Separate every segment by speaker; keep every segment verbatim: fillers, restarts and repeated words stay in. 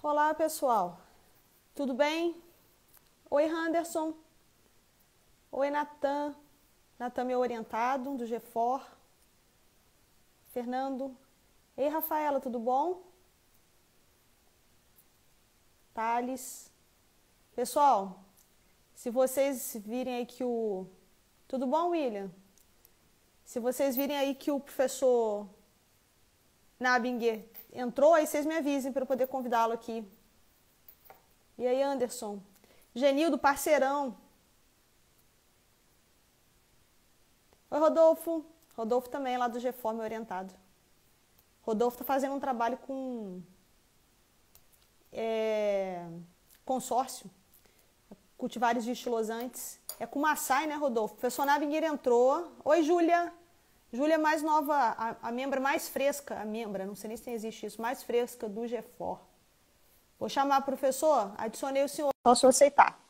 Speaker 1: Olá, pessoal. Tudo bem? Oi, Henderson. Oi, Natan. Natan, meu orientado, do G quatro. Fernando. Ei, Rafaela, tudo bom? Thales. Pessoal, se vocês virem aí que o... Tudo bom, William? Se vocês virem aí que o professor Nabinger entrou, aí vocês me avisem para eu poder convidá-lo aqui. E aí, Anderson? Genildo, parceirão. Oi, Rodolfo. Rodolfo também é lá do G quatro, meu orientado. Rodolfo está fazendo um trabalho com é, consórcio, cultivares de estilosantes. É com Massai, né, Rodolfo? O professor Nabinger entrou. Oi, Júlia. Júlia é mais nova, a, a membra mais fresca, a membra, não sei nem se existe isso, mais fresca do G quatro. Vou chamar o professor, adicionei o senhor, só se eu aceitar.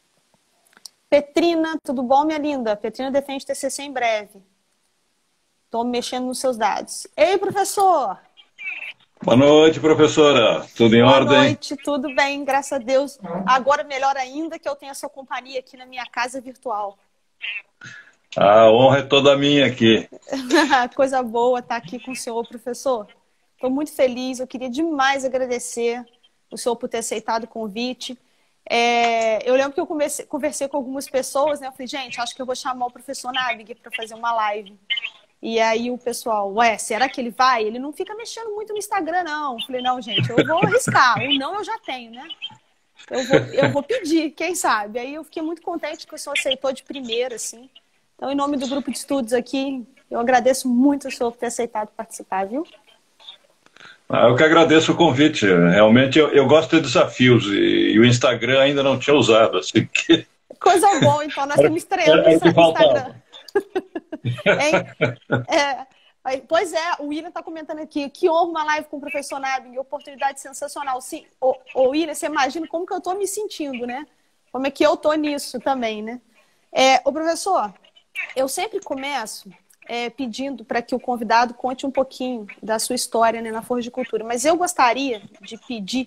Speaker 1: Petrina, tudo bom, minha linda? Petrina defende T C C em breve. Estou mexendo nos seus dados. Ei, professor!
Speaker 2: Boa noite, professora. Tudo em
Speaker 1: Boa
Speaker 2: ordem?
Speaker 1: Boa noite, tudo bem, graças a Deus. Agora melhor ainda que eu tenho a sua companhia aqui na minha casa virtual.
Speaker 2: A honra é toda minha aqui.
Speaker 1: Coisa boa estar aqui com o senhor, professor. Estou muito feliz, eu queria demais agradecer o senhor por ter aceitado o convite. É, eu lembro que eu comecei, conversei com algumas pessoas, né? Eu falei, gente, acho que eu vou chamar o professor Nabinger para fazer uma live. E aí o pessoal, ué, será que ele vai? Ele não fica mexendo muito no Instagram, não. Eu falei, não, gente, eu vou arriscar. O não eu já tenho, né? Eu vou, eu vou pedir, quem sabe? Aí eu fiquei muito contente que o senhor aceitou de primeira, assim. Então, em nome do grupo de estudos aqui, eu agradeço muito o senhor por ter aceitado participar, viu?
Speaker 2: Ah, eu que agradeço o convite. Realmente, eu, eu gosto de desafios e, e o Instagram ainda não tinha usado, assim que...
Speaker 1: Coisa boa, então nós estamos estreando no Instagram. Hein? É, pois é, o William está comentando aqui, que honra uma live com o professor Nabinger, oportunidade sensacional. Sim, ô, ô William, você imagina como que eu estou me sentindo, né? Como é que eu estou nisso também, né? É, ô professor, eu sempre começo é, pedindo para que o convidado conte um pouquinho da sua história, né, na Forja de Cultura, mas eu gostaria de pedir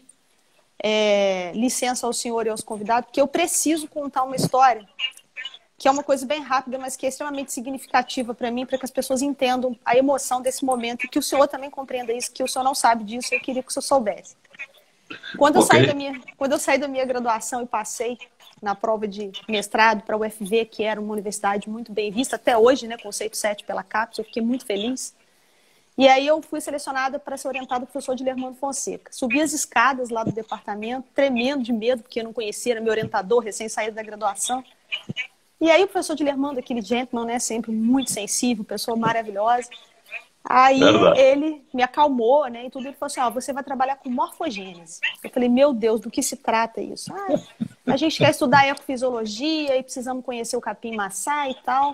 Speaker 1: é, licença ao senhor e aos convidados, porque eu preciso contar uma história que é uma coisa bem rápida, mas que é extremamente significativa para mim, para que as pessoas entendam a emoção desse momento e que o senhor também compreenda isso, que o senhor não sabe disso, eu queria que o senhor soubesse. Quando eu,
Speaker 2: Okay.
Speaker 1: saí, da minha, quando eu saí da minha graduação e passei na prova de mestrado para a U F V, que era uma universidade muito bem vista, até hoje, né, conceito sete pela CAPES, eu fiquei muito feliz. E aí eu fui selecionada para ser orientada pelo professor Dilermando Fonseca. Subi as escadas lá do departamento, tremendo de medo, porque eu não conhecia, era meu orientador, recém-saído da graduação. E aí o professor Dilermando, aquele gentleman, né, sempre muito sensível, pessoa maravilhosa. Aí
Speaker 2: Verdade.
Speaker 1: ele me acalmou, né, e tudo, ele falou assim, ó, você vai trabalhar com morfogênese. Eu falei, meu Deus, do que se trata isso? Ah, a gente quer estudar ecofisiologia e precisamos conhecer o capim-maçá e tal.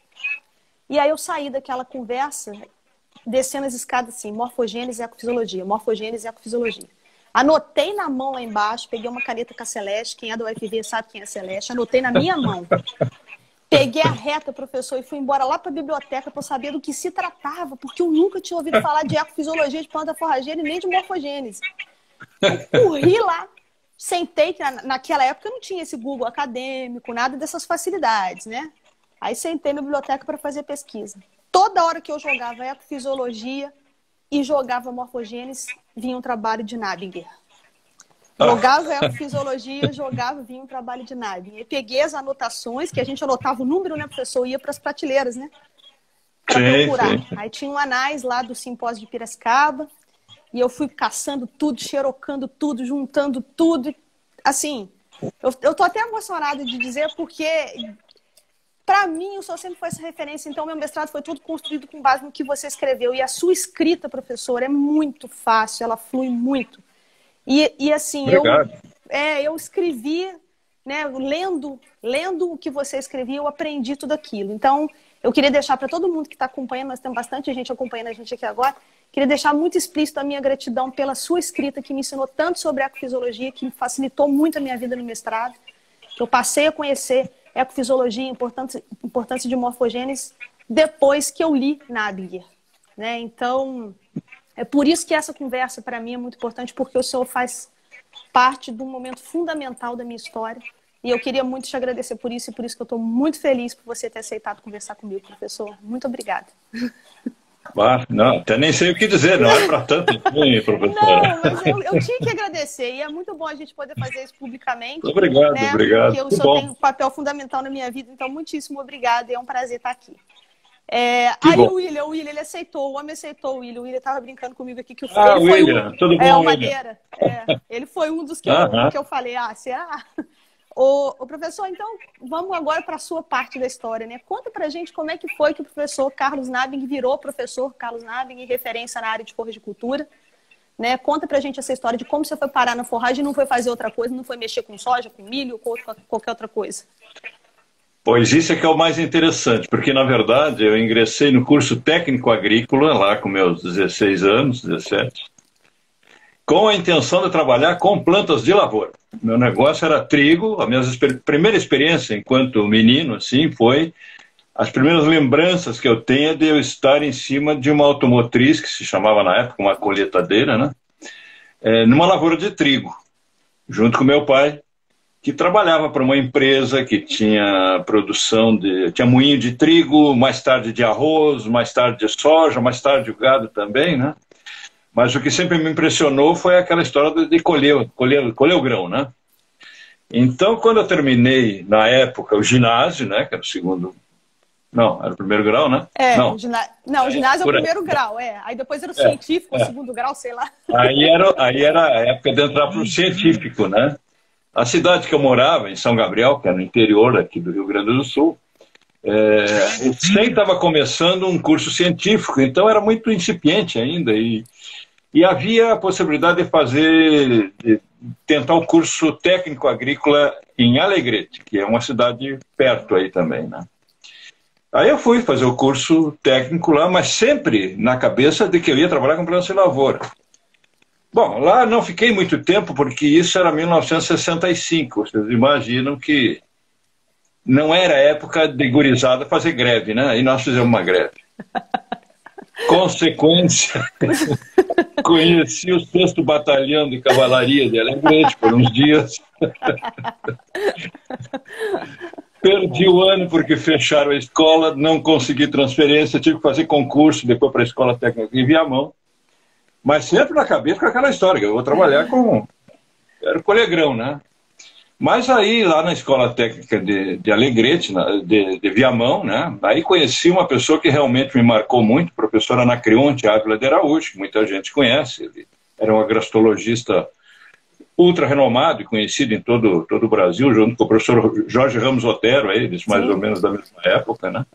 Speaker 1: E aí eu saí daquela conversa, descendo as escadas assim, morfogênese e ecofisiologia, morfogênese e ecofisiologia. Anotei na mão lá embaixo, peguei uma caneta com a Celeste, quem é do U F V sabe quem é a Celeste, anotei na minha mão. Peguei a reta, professor, e fui embora lá para a biblioteca para eu saber do que se tratava, porque eu nunca tinha ouvido falar de ecofisiologia, de planta forrageira e nem de morfogênese. Eu corri lá, sentei, que na, naquela época não tinha esse Google acadêmico, nada dessas facilidades, né? Aí sentei na biblioteca para fazer pesquisa. Toda hora que eu jogava ecofisiologia e jogava morfogênese, vinha um trabalho de Nabinger. Jogava ecofisiologia, jogava, vinha um trabalho de Nabinger. Eu peguei as anotações, que a gente anotava o número, né, professor? Ia para as prateleiras, né? Para procurar. Sim. Aí tinha um anais lá do simpósio de Piracicaba, e eu fui caçando tudo, xerocando tudo, juntando tudo. Assim, eu, eu tô até emocionada de dizer, porque para mim o senhor sempre foi essa referência, então meu mestrado foi tudo construído com base no que você escreveu. E a sua escrita, professor, é muito fácil, ela flui muito. E, e assim, eu, é, eu escrevi, né, lendo, lendo o que você escrevia, eu aprendi tudo aquilo. Então, eu queria deixar para todo mundo que está acompanhando, nós temos bastante gente acompanhando a gente aqui agora, queria deixar muito explícito a minha gratidão pela sua escrita, que me ensinou tanto sobre ecofisiologia, que facilitou muito a minha vida no mestrado. Eu passei a conhecer ecofisiologia, importância, importância de morfogênese, depois que eu li Nabinger, né? Então, é por isso que essa conversa, para mim, é muito importante, porque o senhor faz parte de um momento fundamental da minha história. E eu queria muito te agradecer por isso, e por isso que eu estou muito feliz por você ter aceitado conversar comigo, professor. Muito obrigada.
Speaker 2: Ah, não, até nem sei o que dizer, não é para tanto, hein, professora?
Speaker 1: Não, mas eu, eu tinha que agradecer, e é muito bom a gente poder fazer isso publicamente.
Speaker 2: Obrigado,
Speaker 1: né?
Speaker 2: obrigado.
Speaker 1: Porque o senhor tem um papel fundamental na minha vida, então muitíssimo obrigada, e é um prazer estar aqui. É, aí
Speaker 2: bom.
Speaker 1: o William, o William, ele aceitou, o homem aceitou o William, o William estava brincando comigo aqui, que o
Speaker 2: Ah,
Speaker 1: ele foi
Speaker 2: William,
Speaker 1: um,
Speaker 2: tudo bom,
Speaker 1: é, o
Speaker 2: William?
Speaker 1: Madeira, é, ele foi um dos que,
Speaker 2: Ah,
Speaker 1: eu,
Speaker 2: ah.
Speaker 1: que eu falei, ah, você, ah... O, o professor, então, vamos agora para a sua parte da história, né? Conta pra gente como é que foi que o professor Carlos Nabing virou professor Carlos Nabing, referência na área de forragicultura, né? Conta pra gente essa história de como você foi parar na forragem e não foi fazer outra coisa, não foi mexer com soja, com milho, ou com qualquer outra coisa.
Speaker 2: Pois isso é que é o mais interessante, porque, na verdade, eu ingressei no curso técnico agrícola, lá com meus dezesseis anos, dezessete, com a intenção de trabalhar com plantas de lavoura. Meu negócio era trigo, a minha primeira experiência enquanto menino, assim, foi... As primeiras lembranças que eu tenho é de eu estar em cima de uma automotriz, que se chamava na época uma colheitadeira, né? É, numa lavoura de trigo, junto com meu pai, que trabalhava para uma empresa que tinha produção de... tinha moinho de trigo, mais tarde de arroz, mais tarde de soja, mais tarde o gado também, né? Mas o que sempre me impressionou foi aquela história de, de colher, colher, colher o grão, né? Então, quando eu terminei, na época, o ginásio, né? Que era o segundo... Não, era o primeiro grau, né?
Speaker 1: É,
Speaker 2: não,
Speaker 1: o ginásio, não, o ginásio é, é o primeiro grau, é. Aí depois era o
Speaker 2: é,
Speaker 1: científico,
Speaker 2: é.
Speaker 1: o segundo grau, sei lá.
Speaker 2: Aí era, aí era a época de entrar para o científico, né? A cidade que eu morava, em São Gabriel, que era no interior aqui do Rio Grande do Sul, é, recém estava começando um curso científico, então era muito incipiente ainda, e, e havia a possibilidade de fazer, de tentar o curso técnico agrícola em Alegrete, que é uma cidade perto aí também, né? Aí eu fui fazer o curso técnico lá, mas sempre na cabeça de que eu ia trabalhar com plantas de lavoura. Bom, lá não fiquei muito tempo, porque isso era mil novecentos e sessenta e cinco. Vocês imaginam que não era época de gurizada fazer greve, né? E nós fizemos uma greve. Consequência, conheci o sexto Batalhão de Cavalaria de Alegrete por uns dias. Perdi o ano porque fecharam a escola, não consegui transferência, tive que fazer concurso depois para a Escola Técnica em Viamão. Mas sempre na cabeça com aquela história, que eu vou trabalhar com... Era o colegrão, né? Mas aí, lá na Escola Técnica de, de Alegrete, de, de Viamão, né? Aí conheci uma pessoa que realmente me marcou muito, a professora Anacreonte Ávila de Araújo, que muita gente conhece. Ele era um agrostologista ultra renomado e conhecido em todo, todo o Brasil, junto com o professor Jorge Ramos Otero, eles mais Sim. ou menos da mesma época, né?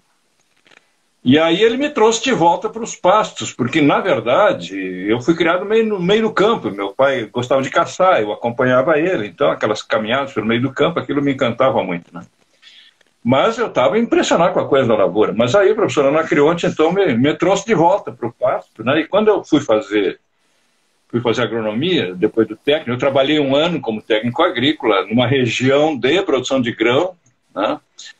Speaker 2: E aí ele me trouxe de volta para os pastos, porque, na verdade, eu fui criado meio no meio do campo. Meu pai gostava de caçar, eu acompanhava ele, então aquelas caminhadas pelo meio do campo, aquilo me encantava muito, né? Mas eu estava impressionado com a coisa da lavoura. Mas aí o professor Anacreonte, então, me, me trouxe de volta para o pasto, né? E quando eu fui fazer... fui fazer agronomia, depois do técnico, eu trabalhei um ano como técnico agrícola, numa região de produção de grão, né?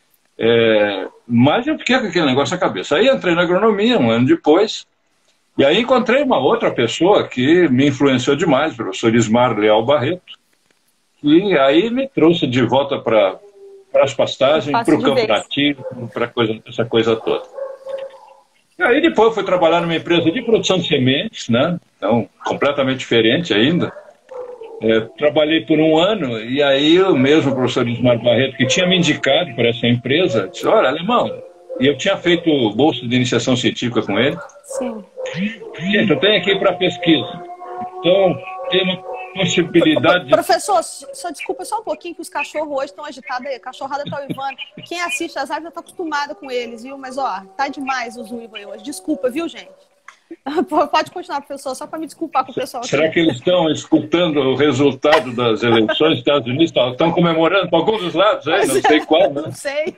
Speaker 2: É, mas eu fiquei com aquele negócio na cabeça. Aí entrei na agronomia um ano depois, e aí encontrei uma outra pessoa que me influenciou demais, o professor Ismar Leal Barreto, e aí me trouxe de volta para as pastagens, para o campo nativo, para essa coisa toda. E aí depois eu fui trabalhar numa empresa de produção de sementes, né? Então, completamente diferente ainda. É, trabalhei por um ano, e aí o mesmo professor Ismar Barreto, que tinha me indicado para essa empresa, disse, olha, alemão, e eu tinha feito bolsa de iniciação científica com ele.
Speaker 1: Sim.
Speaker 2: Gente, eu tenho aqui para pesquisa. Então, tem uma possibilidade...
Speaker 1: Professor, só desculpa só um pouquinho, que os cachorros hoje estão agitados aí, a cachorrada está uivando. Quem assiste as lives já está acostumado com eles, viu? Mas, ó, tá demais os uivos aí hoje. Desculpa, viu, gente? Pode continuar, professor, só para me desculpar com o pessoal aqui.
Speaker 2: Será que eles estão escutando o resultado das eleições dos Estados Unidos? Estão comemorando para alguns dos lados, aí, não sei qual, né?
Speaker 1: Não sei.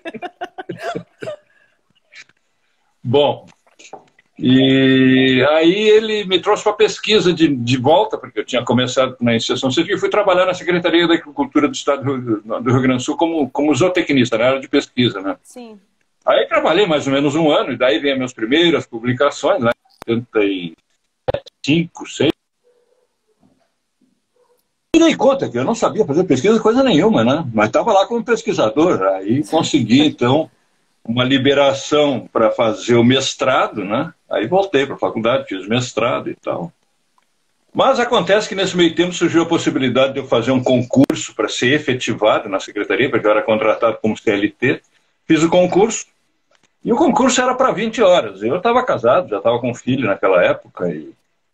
Speaker 2: Bom, e aí ele me trouxe para pesquisa de, de volta, porque eu tinha começado na iniciação científica e fui trabalhar na Secretaria da Agricultura do Estado do Rio, do Rio Grande do Sul como, como zootecnista, na área de pesquisa, né?
Speaker 1: Sim.
Speaker 2: Aí trabalhei mais ou menos um ano, e daí vem as minhas primeiras publicações, né? oitenta e cinco, seis. dei conta que eu não sabia fazer pesquisa coisa nenhuma, né? Mas estava lá como pesquisador. Aí consegui, então, uma liberação para fazer o mestrado, né? Aí voltei para a faculdade, fiz mestrado e tal. Mas acontece que nesse meio tempo surgiu a possibilidade de eu fazer um concurso para ser efetivado na secretaria, porque eu era contratado como C L T. Fiz o concurso, e o concurso era para vinte horas. Eu estava casado, já estava com filho naquela época, e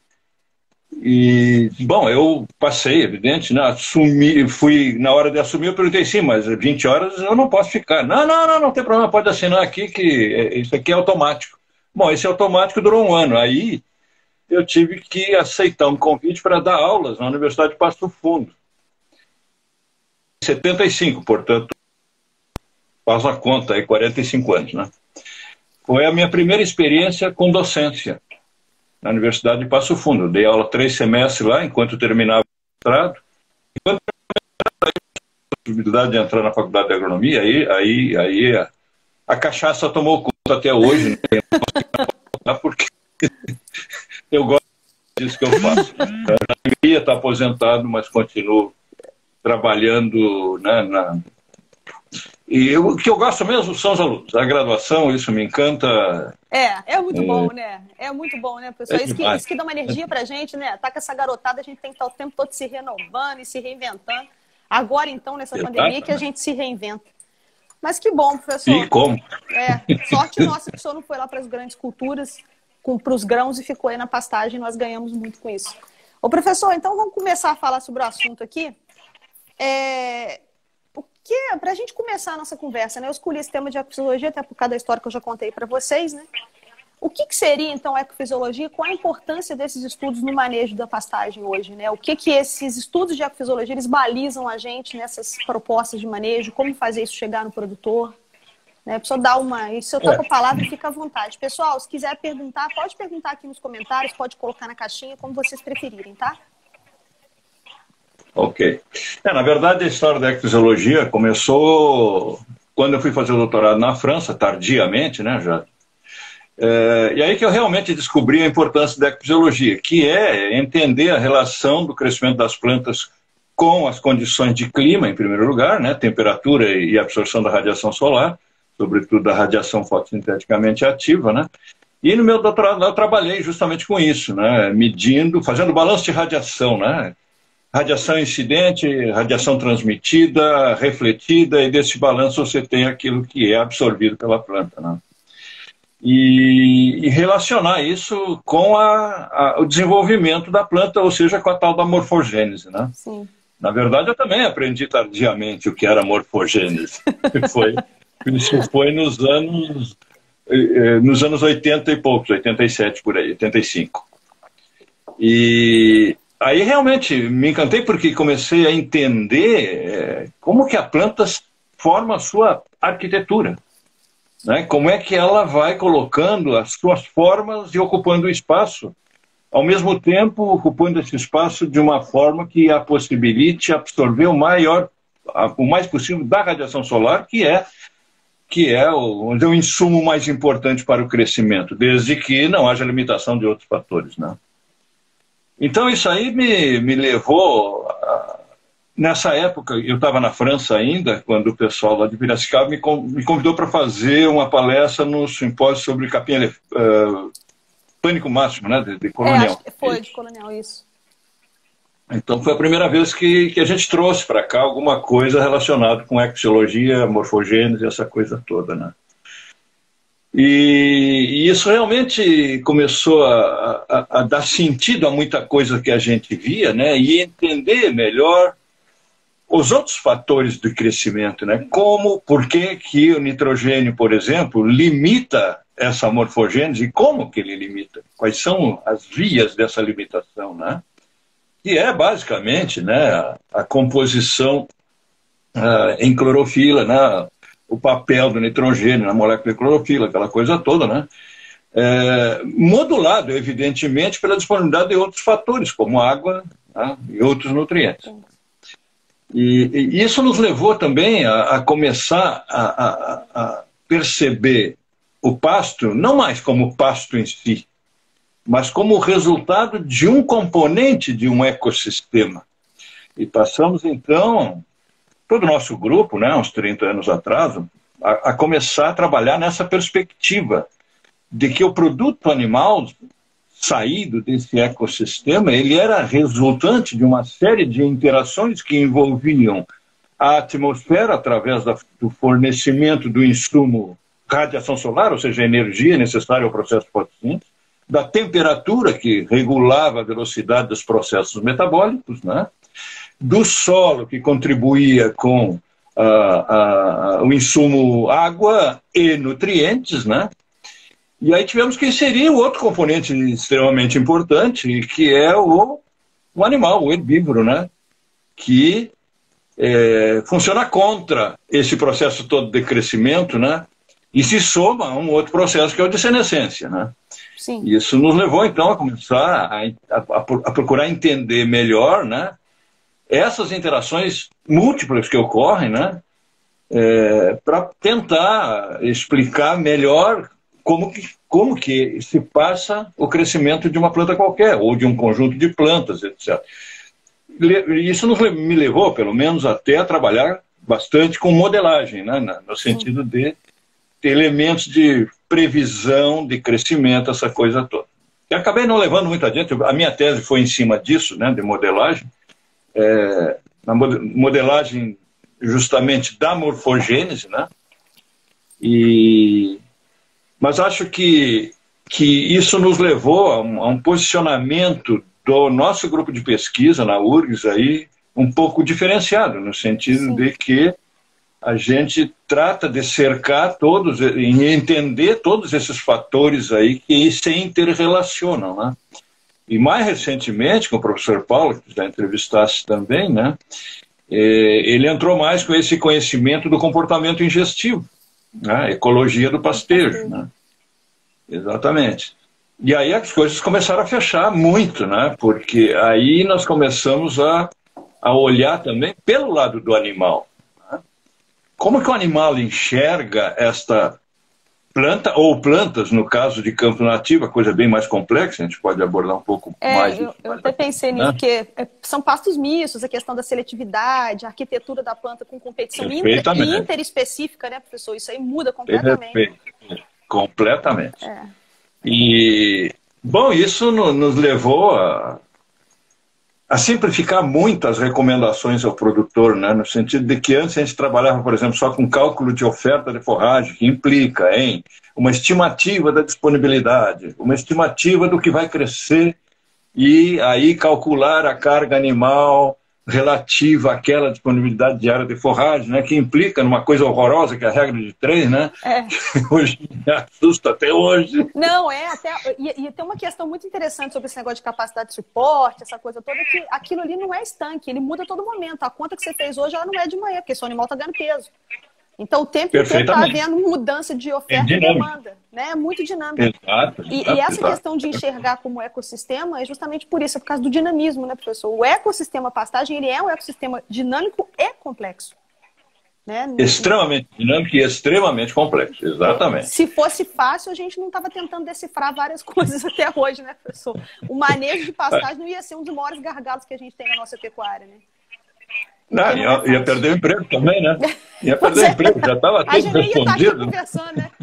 Speaker 2: E, bom, eu passei, evidente, né? Assumi, fui, na hora de assumir, eu perguntei, sim, mas vinte horas eu não posso ficar. Não, não, não, não tem problema, pode assinar aqui, que isso aqui é automático. Bom, esse automático durou um ano. Aí eu tive que aceitar um convite para dar aulas na Universidade de Passo Fundo. Em setenta e cinco, portanto, faz a conta aí, quarenta e cinco anos, né? Foi a minha primeira experiência com docência na Universidade de Passo Fundo. Eu dei aula três semestres lá, enquanto eu terminava o mestrado. Enquanto eu terminava a possibilidade de entrar na Faculdade de Agronomia, aí, aí, aí a, a cachaça tomou conta até hoje, né? Porque eu gosto disso que eu faço. Eu já devia estar aposentado, mas continuo trabalhando, né, na... E eu, o que eu gosto mesmo são os alunos. A graduação, isso me encanta.
Speaker 1: É, é muito é, bom, né? É muito bom, né, pessoal? É isso, que, isso que dá uma energia
Speaker 2: é.
Speaker 1: pra gente, né? Tá com essa garotada, a gente tem que estar o tempo todo se renovando e se reinventando. Agora, então, nessa Exato, pandemia, que a gente se reinventa. Mas que bom, professor.
Speaker 2: E como?
Speaker 1: É, sorte nossa que o senhor não foi lá para as grandes culturas, para os grãos e ficou aí na pastagem. Nós ganhamos muito com isso. Ô, professor, então vamos começar a falar sobre o assunto aqui. É... Para a gente começar a nossa conversa, né? Eu escolhi esse tema de ecofisiologia, até por causa da história que eu já contei para vocês, né? O que, que seria, então, a ecofisiologia? Qual a importância desses estudos no manejo da pastagem hoje, né? O que, que esses estudos de ecofisiologia eles balizam a gente nessas propostas de manejo? Como fazer isso chegar no produtor? Né? A pessoa dá uma... E se eu tô com a palavra, fica à vontade. Pessoal, se quiser perguntar, pode perguntar aqui nos comentários, pode colocar na caixinha, como vocês preferirem, tá?
Speaker 2: Ok. É, na verdade, a história da ecofisiologia começou quando eu fui fazer o doutorado na França, tardiamente, né, já. É, e aí que eu realmente descobri a importância da ecofisiologia, que é entender a relação do crescimento das plantas com as condições de clima, em primeiro lugar, né, temperatura e absorção da radiação solar, sobretudo da radiação fotossinteticamente ativa, né. E no meu doutorado eu trabalhei justamente com isso, né, medindo, fazendo balanço de radiação, né. Radiação incidente, radiação transmitida, refletida, e desse balanço você tem aquilo que é absorvido pela planta, né? E, e relacionar isso com a, a, o desenvolvimento da planta, ou seja, com a tal da morfogênese, né?
Speaker 1: Sim.
Speaker 2: Na verdade, eu também aprendi tardiamente o que era morfogênese. foi, isso foi nos anos, nos anos oitenta e poucos, oitenta e sete por aí, oitenta e cinco. E... Aí realmente me encantei porque comecei a entender é, como que a planta forma a sua arquitetura, né? Como é que ela vai colocando as suas formas e ocupando o espaço, ao mesmo tempo ocupando esse espaço de uma forma que a possibilite absorver o, maior, o mais possível da radiação solar, que é, que é o, o insumo mais importante para o crescimento, desde que não haja limitação de outros fatores, né? Então isso aí me, me levou, a... nessa época, eu estava na França ainda, quando o pessoal lá de Piracicaba me, me convidou para fazer uma palestra no simpósio sobre capim uh, pânico máximo, né, de, de colonial.
Speaker 1: É, acho que foi de colonial, isso.
Speaker 2: Então foi a primeira vez que, que a gente trouxe para cá alguma coisa relacionada com ecofisiologia, morfogênese, essa coisa toda, né. E, e isso realmente começou a, a, a dar sentido a muita coisa que a gente via, né? E entender melhor os outros fatores de crescimento, né? Como, por que que o nitrogênio, por exemplo, limita essa morfogênese e como que ele limita? Quais são as vias dessa limitação, né? Que é basicamente, né, a, a composição uh, em clorofila, né? O papel do nitrogênio na molécula de clorofila, aquela coisa toda, né? É, modulado, evidentemente, pela disponibilidade de outros fatores, como água, né, e outros nutrientes. E, e isso nos levou também a, a começar a, a, a perceber o pasto, não mais como pasto em si, mas como resultado de um componente de um ecossistema. E passamos, então, todo o nosso grupo, né, uns trinta anos atrás, a, a começar a trabalhar nessa perspectiva de que o produto animal saído desse ecossistema, ele era resultante de uma série de interações que envolviam a atmosfera através da, do fornecimento do insumo radiação solar, ou seja, a energia necessária ao processo fotossíntese, da temperatura que regulava a velocidade dos processos metabólicos, né? Do solo que contribuía com ah, ah, o insumo água e nutrientes, né? E aí tivemos que inserir um outro componente extremamente importante, que é o, o animal, o herbívoro, né? Que é, funciona contra esse processo todo de crescimento, né? E se soma a um outro processo que é o de senescência, né?
Speaker 1: Sim.
Speaker 2: Isso nos levou, então, a começar a, a, a procurar entender melhor, né, essas interações múltiplas que ocorrem, né, é, para tentar explicar melhor como que, como que se passa o crescimento de uma planta qualquer, ou de um conjunto de plantas, etcétera. Isso nos, me levou, pelo menos, até a trabalhar bastante com modelagem, né, no sentido de ter elementos de previsão de crescimento, essa coisa toda. E acabei não levando muito adiante, a minha tese foi em cima disso, né, de modelagem, é, na modelagem justamente da morfogênese, né, e, mas acho que, que isso nos levou a um, a um posicionamento do nosso grupo de pesquisa na U R G S aí, um pouco diferenciado, no sentido Sim. de que a gente trata de cercar todos e entender todos esses fatores aí que se interrelacionam, né? E mais recentemente, com o professor Paulo, que já entrevistasse também, né? Ele entrou mais com esse conhecimento do comportamento ingestivo, né? Ecologia do pastejo, né? Exatamente. E aí as coisas começaram a fechar muito, né? Porque aí nós começamos a, a olhar também pelo lado do animal. Como que o animal enxerga esta planta, ou plantas, no caso de campo nativo, a coisa é bem mais complexa, a gente pode abordar um pouco
Speaker 1: é,
Speaker 2: mais.
Speaker 1: Eu, eu até pensei né? nisso, porque são pastos mistos, a questão da seletividade, a arquitetura da planta com competição inter, e interespecífica, né, professor? Isso aí muda completamente.
Speaker 2: Perfeito. Completamente.
Speaker 1: É.
Speaker 2: E, bom, isso no, nos levou a... a simplificar muito as recomendações ao produtor, né? No sentido de que antes a gente trabalhava, por exemplo, só com cálculo de oferta de forragem, que implica em uma estimativa da disponibilidade, uma estimativa do que vai crescer e aí calcular a carga animal relativa àquela disponibilidade diária de forragem, né? Que implica numa coisa horrorosa, que é a regra de três, né?
Speaker 1: É.
Speaker 2: Hoje me assusta até hoje.
Speaker 1: Não, é, até. E, e tem uma questão muito interessante sobre esse negócio de capacidade de suporte, essa coisa toda, que aquilo ali não é estanque, ele muda a todo momento. A conta que você fez hoje ela não é de manhã, porque seu animal está ganhando peso. Então o tempo inteiro está havendo mudança de oferta é e demanda. Né? É muito dinâmico.
Speaker 2: Exato,
Speaker 1: e,
Speaker 2: exato,
Speaker 1: e essa
Speaker 2: exato.
Speaker 1: questão de enxergar como ecossistema é justamente por isso, é por causa do dinamismo, né, professor? O ecossistema pastagem ele é um ecossistema dinâmico e complexo. Né?
Speaker 2: Extremamente dinâmico e extremamente complexo, exatamente.
Speaker 1: Se fosse fácil, a gente não estava tentando decifrar várias coisas até hoje, né, professor? O manejo de pastagem não ia ser um dos maiores gargalos que a gente tem na nossa pecuária, né?
Speaker 2: Não, não ia, é ia perder o emprego também, né? Ia perder o emprego, já estava tudo respondido. A gente ia estar aqui
Speaker 1: conversando, né?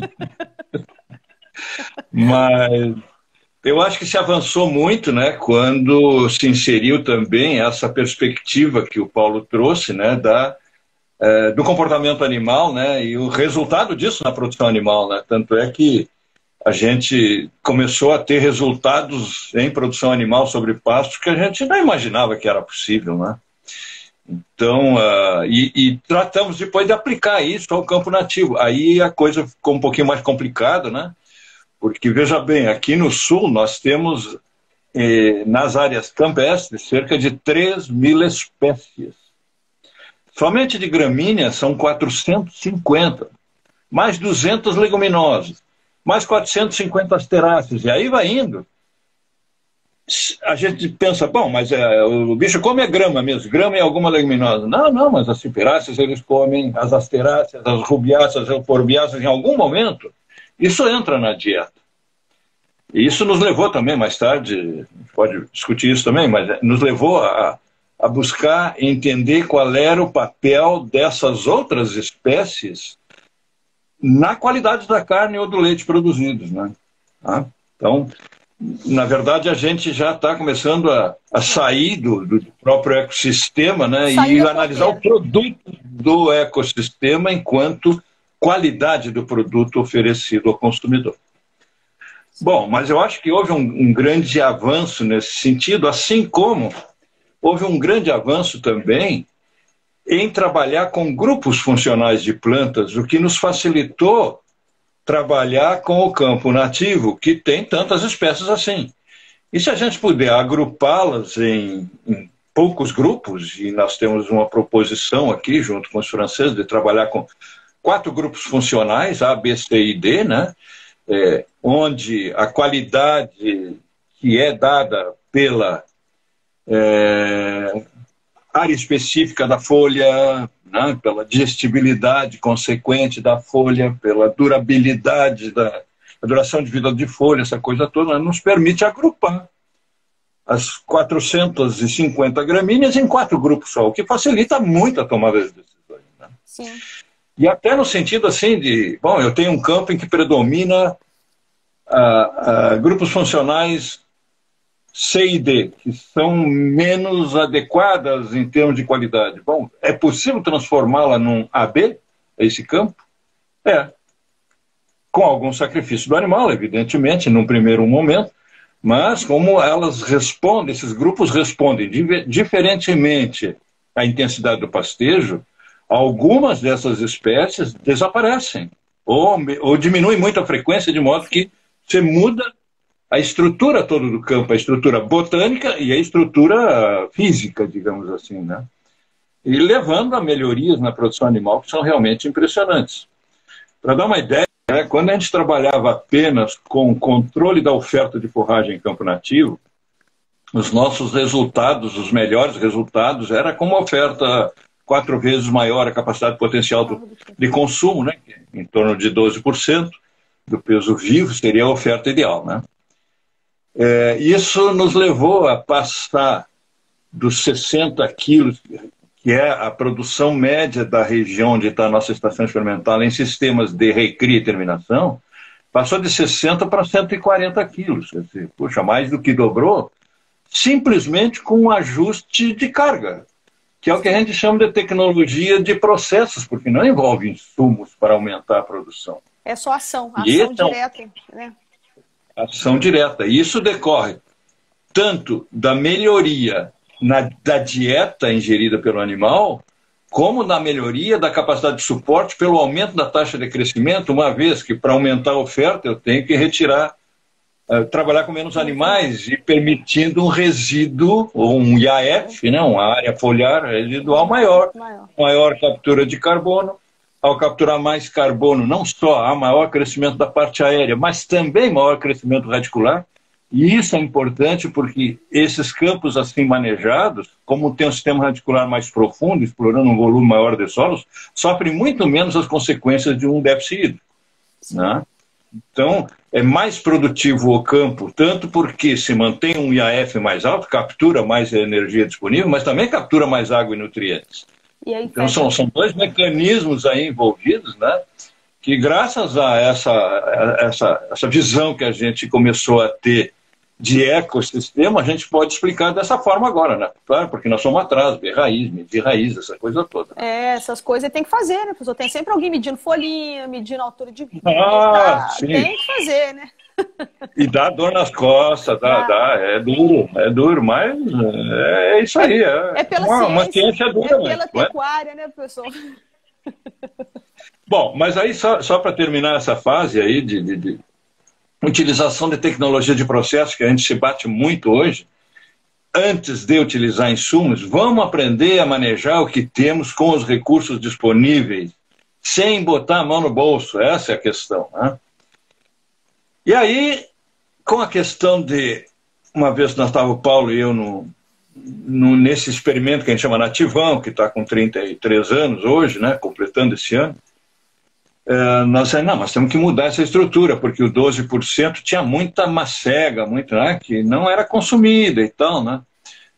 Speaker 2: Mas eu acho que se avançou muito, né, quando se inseriu também essa perspectiva que o Paulo trouxe, né, da, é, do comportamento animal, né, e o resultado disso na produção animal, né? Tanto é que a gente começou a ter resultados em produção animal sobre pastos que a gente não imaginava que era possível, né? Então, uh, e, e tratamos depois de aplicar isso ao campo nativo. Aí a coisa ficou um pouquinho mais complicada, né? Porque, veja bem, aqui no sul nós temos, eh, nas áreas campestres, cerca de três mil espécies. Somente de gramíneas são quatrocentos e cinquenta, mais duzentas leguminosas, mais quatrocentas e cinquenta asteráceas, e aí vai indo. A gente pensa, bom, mas é, o bicho come a grama mesmo, grama e alguma leguminosa. Não, não, mas as ciperáceas eles comem, as asteráceas, as rubiáceas, as euforbiáceas, em algum momento, isso entra na dieta. E isso nos levou também, mais tarde, a gente pode discutir isso também, mas nos levou a, a buscar entender qual era o papel dessas outras espécies na qualidade da carne ou do leite produzidos, né? Tá? Então, na verdade, a gente já está começando a, a sair do, do próprio ecossistema, né? E analisar o produto do ecossistema enquanto qualidade do produto oferecido ao consumidor. Bom, mas eu acho que houve um, um grande avanço nesse sentido, assim como houve um grande avanço também em trabalhar com grupos funcionais de plantas, o que nos facilitou trabalhar com o campo nativo, que tem tantas espécies assim. E se a gente puder agrupá-las em, em poucos grupos, e nós temos uma proposição aqui, junto com os franceses, de trabalhar com quatro grupos funcionais, A, B, C e D, né? É, onde a qualidade que é dada pela é, área específica da folha, né, pela digestibilidade consequente da folha, pela durabilidade, da a duração de vida de folha, essa coisa toda, né, nos permite agrupar as quatrocentas e cinquenta gramíneas em quatro grupos só, o que facilita muito a tomada de decisões. Né?
Speaker 1: Sim.
Speaker 2: E até no sentido assim de, bom, eu tenho um campo em que predomina ah, ah, grupos funcionais C e D, que são menos adequadas em termos de qualidade. Bom, é possível transformá-la num A B, esse campo? É. Com algum sacrifício do animal, evidentemente, num primeiro momento, mas como elas respondem, esses grupos respondem diferentemente à intensidade do pastejo, algumas dessas espécies desaparecem, ou, ou diminuem muito a frequência, de modo que você muda a estrutura toda do campo, a estrutura botânica e a estrutura física, digamos assim, né? E levando a melhorias na produção animal que são realmente impressionantes. Para dar uma ideia, né, quando a gente trabalhava apenas com o controle da oferta de forragem em campo nativo, os nossos resultados, os melhores resultados, era com uma oferta quatro vezes maior a capacidade potencial do, de consumo, né, em torno de doze por cento do peso vivo, seria a oferta ideal, né? É, isso nos levou a passar dos sessenta quilos, que é a produção média da região onde está a nossa estação experimental, em sistemas de recria e terminação, passou de sessenta para cento e quarenta quilos. Quer dizer, puxa, mais do que dobrou, simplesmente com um ajuste de carga, que é o que a gente chama de tecnologia de processos, porque não envolve insumos para aumentar a produção.
Speaker 1: É só ação, ação
Speaker 2: e, então,
Speaker 1: direta, né?
Speaker 2: Ação direta. E isso decorre tanto da melhoria na, da dieta ingerida pelo animal, como na melhoria da capacidade de suporte pelo aumento da taxa de crescimento, uma vez que para aumentar a oferta eu tenho que retirar, uh, trabalhar com menos animais e permitindo um resíduo, ou um I A F, né, uma área foliar residual maior, maior captura de carbono. Ao capturar mais carbono, não só há maior crescimento da parte aérea, mas também maior crescimento radicular. E isso é importante porque esses campos assim manejados, como tem um sistema radicular mais profundo, explorando um volume maior de solos, sofrem muito menos as consequências de um déficit hídrico. Né? Então, é mais produtivo o campo, tanto porque se mantém um I A F mais alto, captura mais energia disponível, mas também captura mais água e nutrientes.
Speaker 1: E aí,
Speaker 2: então são, são dois mecanismos aí envolvidos, né, que graças a essa, a essa, essa visão que a gente começou a ter de ecossistema, a gente pode explicar dessa forma agora, né? Claro, porque nós somos atrás, ver raiz, medir raiz, essa coisa toda.
Speaker 1: É, essas coisas tem que fazer, né, professor? Tem sempre alguém medindo folhinha, medindo a altura de vida.
Speaker 2: Ah, sim.
Speaker 1: Tem que fazer, né?
Speaker 2: E dá dor nas costas, dá, ah. dá, é duro, é duro, mas é isso aí. É,
Speaker 1: é pela
Speaker 2: uma,
Speaker 1: ciência,
Speaker 2: uma ciência dura.
Speaker 1: É pela
Speaker 2: mas,
Speaker 1: pecuária, né, professor?
Speaker 2: Bom, mas aí só, só para terminar essa fase aí de, de, de utilização de tecnologia de processo, que a gente se bate muito hoje, antes de utilizar insumos, vamos aprender a manejar o que temos com os recursos disponíveis, sem botar a mão no bolso, essa é a questão, né? E aí, com a questão de, uma vez nós estávamos o Paulo e eu no, no, nesse experimento que a gente chama Nativão, que está com trinta e três anos hoje, né, completando esse ano, é, nós dissemos, não, nós temos que mudar essa estrutura, porque o doze por cento tinha muita macega, muito, né, que não era consumida e tal, né?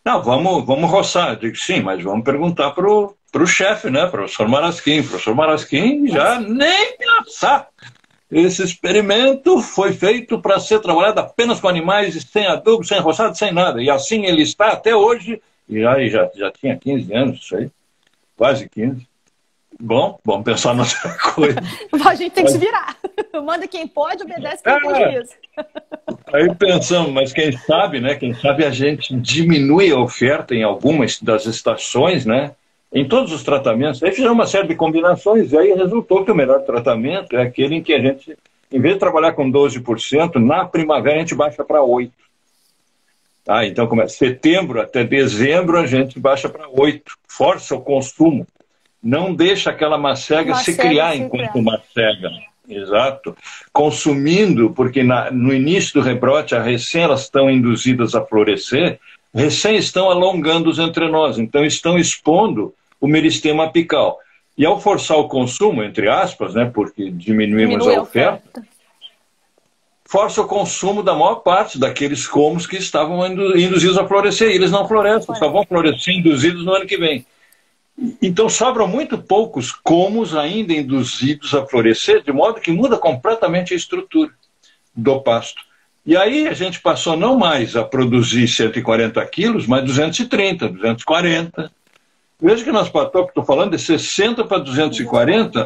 Speaker 2: Não, vamos, vamos roçar. Eu digo, sim, mas vamos perguntar para o chefe, né? Professor Marasquim. Professor Marasquim já nem pensar. Esse experimento foi feito para ser trabalhado apenas com animais, sem adubo, sem roçado, sem nada. E assim ele está até hoje, e aí já, já tinha quinze anos, isso aí, quase quinze. Bom, vamos pensar noutra coisa.
Speaker 1: A gente tem que se virar. Manda quem pode, obedece quem tem juízo.
Speaker 2: Aí pensamos, mas quem sabe, né? Quem sabe a gente diminui a oferta em algumas das estações, né? Em todos os tratamentos. Aí fizemos uma série de combinações e aí resultou que o melhor tratamento é aquele em que a gente, em vez de trabalhar com doze por cento, na primavera a gente baixa para oito por cento. Ah, então, como é setembro até dezembro, a gente baixa para oito por cento. Força o consumo. Não deixa aquela macega se criar enquanto macega. Exato. Consumindo, porque na, no início do rebrote, a recém elas estão induzidas a florescer, recém estão alongando os entrenós, então estão expondo o meristema apical. E ao forçar o consumo, entre aspas, né, porque diminuímos Diminui a oferta, oferta, força o consumo da maior parte daqueles comos que estavam induzidos a florescer. E eles não florescem, só vão florescer induzidos no ano que vem. Então sobram muito poucos comos ainda induzidos a florescer, de modo que muda completamente a estrutura do pasto. E aí a gente passou não mais a produzir cento e quarenta quilos, mas duzentos e trinta, duzentos e quarenta. Veja que nós passamos, estou falando de sessenta para duzentos e quarenta,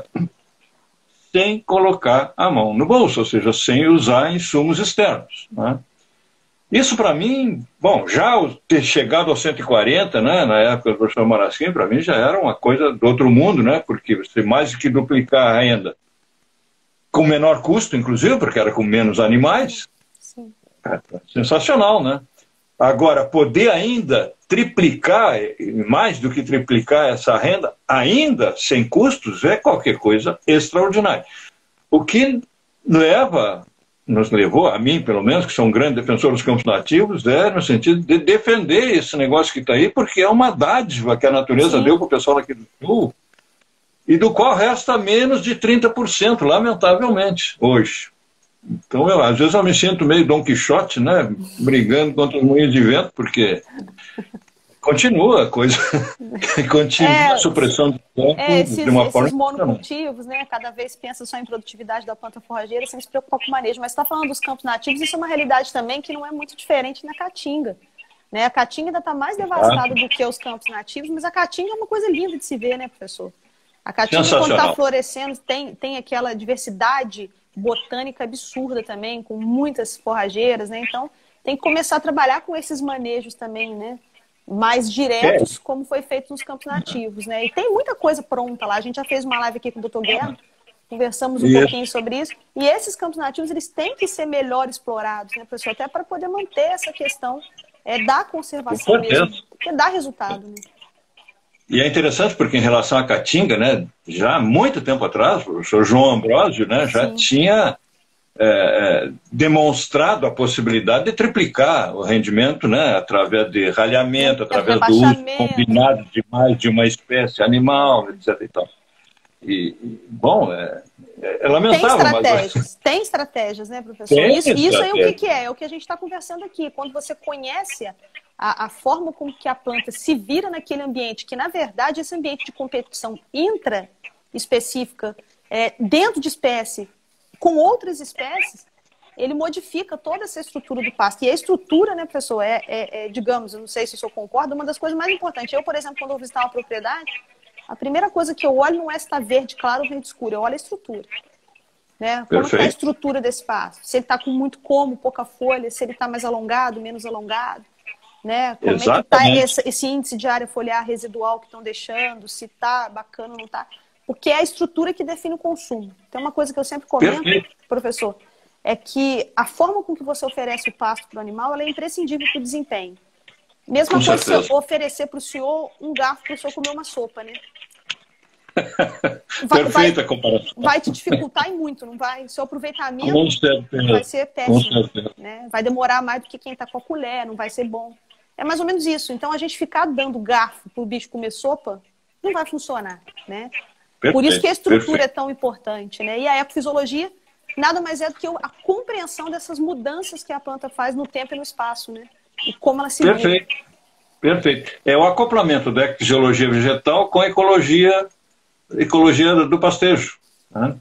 Speaker 2: sem colocar a mão no bolso, ou seja, sem usar insumos externos, né? Isso para mim, bom, já ter chegado aos cento e quarenta, né, na época do professor Marasquim, para mim já era uma coisa do outro mundo, né, porque você mais do que duplicar a renda, com menor custo, inclusive, porque era com menos animais, sim. É sensacional, né? Agora, poder ainda triplicar, mais do que triplicar essa renda, ainda sem custos, é qualquer coisa extraordinária. O que leva... nos levou, a mim pelo menos, que sou um grande defensor dos campos nativos, é no sentido de defender esse negócio que está aí, porque é uma dádiva que a natureza Sim. deu para o pessoal aqui do Sul, e do qual resta menos de trinta por cento, lamentavelmente, hoje. Então, eu, às vezes eu me sinto meio Dom Quixote, né, brigando contra os moinhos de vento, porque continua a coisa, continua é, a supressão de campo
Speaker 1: é, esses, de uma forma... Esses monocultivos, né, cada vez pensa só em produtividade da planta forrageira sem se preocupar com o manejo. Mas você está falando dos campos nativos, isso é uma realidade também que não é muito diferente na Caatinga. Né? A Caatinga ainda está mais devastada ah. do que os campos nativos, mas a Caatinga é uma coisa linda de se ver, né, professor? A Caatinga, quando está florescendo, tem, tem aquela diversidade botânica absurda também, com muitas forrageiras, né? Então, tem que começar a trabalhar com esses manejos também, né? Mais diretos, é. como foi feito nos campos nativos, né? E tem muita coisa pronta lá. A gente já fez uma live aqui com o doutor Guerra, conversamos um isso. pouquinho sobre isso. E esses campos nativos, eles têm que ser melhor explorados, né, professor? Até para poder manter essa questão é, da conservação mesmo, porque dá resultado, né?
Speaker 2: E é interessante porque em relação à Caatinga, né, já há muito tempo atrás, o professor João Ambrósio, né, já Sim. tinha é, demonstrado a possibilidade de triplicar o rendimento, né, através de ralhamento, é, através do uso combinado de mais de uma espécie animal, etc e tal. E, bom, é, é lamentável.
Speaker 1: Tem estratégias,
Speaker 2: mas...
Speaker 1: tem estratégias, né, professor? Tem isso, isso aí o que, que é? É o que a gente está conversando aqui. Quando você conhece a, a forma como que a planta se vira naquele ambiente, que na verdade esse ambiente de competição intra-específica, é, dentro de espécie, com outras espécies, ele modifica toda essa estrutura do pasto. E a estrutura, né, professor, é, é, é, digamos, eu não sei se o senhor concorda, uma das coisas mais importantes. Eu, por exemplo, quando eu visitar uma propriedade, a primeira coisa que eu olho não é se está verde claro ou verde escuro, eu olho a estrutura. Né? Como está a estrutura desse pasto? Se ele está com muito como, pouca folha, se ele está mais alongado, menos alongado. Né? Como Exatamente. é que está esse, esse índice de área foliar residual que estão deixando, se está bacana ou não está. Porque é a estrutura que define o consumo. Tem uma coisa que eu sempre comento, Perfeito. professor, é que a forma com que você oferece o pasto para o animal ela é imprescindível para o desempenho. Mesma com coisa certeza. se eu oferecer para o senhor um garfo para o senhor comer uma sopa, né? Vai,
Speaker 2: Perfeita
Speaker 1: vai,
Speaker 2: comparação.
Speaker 1: Vai te dificultar e muito, não vai? Seu aproveitamento vai ser péssimo. Né? Vai demorar mais do que quem está com a colher, não vai ser bom. É mais ou menos isso. Então, a gente ficar dando garfo para o bicho comer sopa não vai funcionar, né? Perfeito, Por isso que a estrutura perfeito. é tão importante, né? E a ecofisiologia nada mais é do que a compreensão dessas mudanças que a planta faz no tempo e no espaço, né? E como ela se
Speaker 2: Perfeito.
Speaker 1: vira.
Speaker 2: Perfeito. É o acoplamento da ecologia vegetal com a ecologia, ecologia do pastejo, né?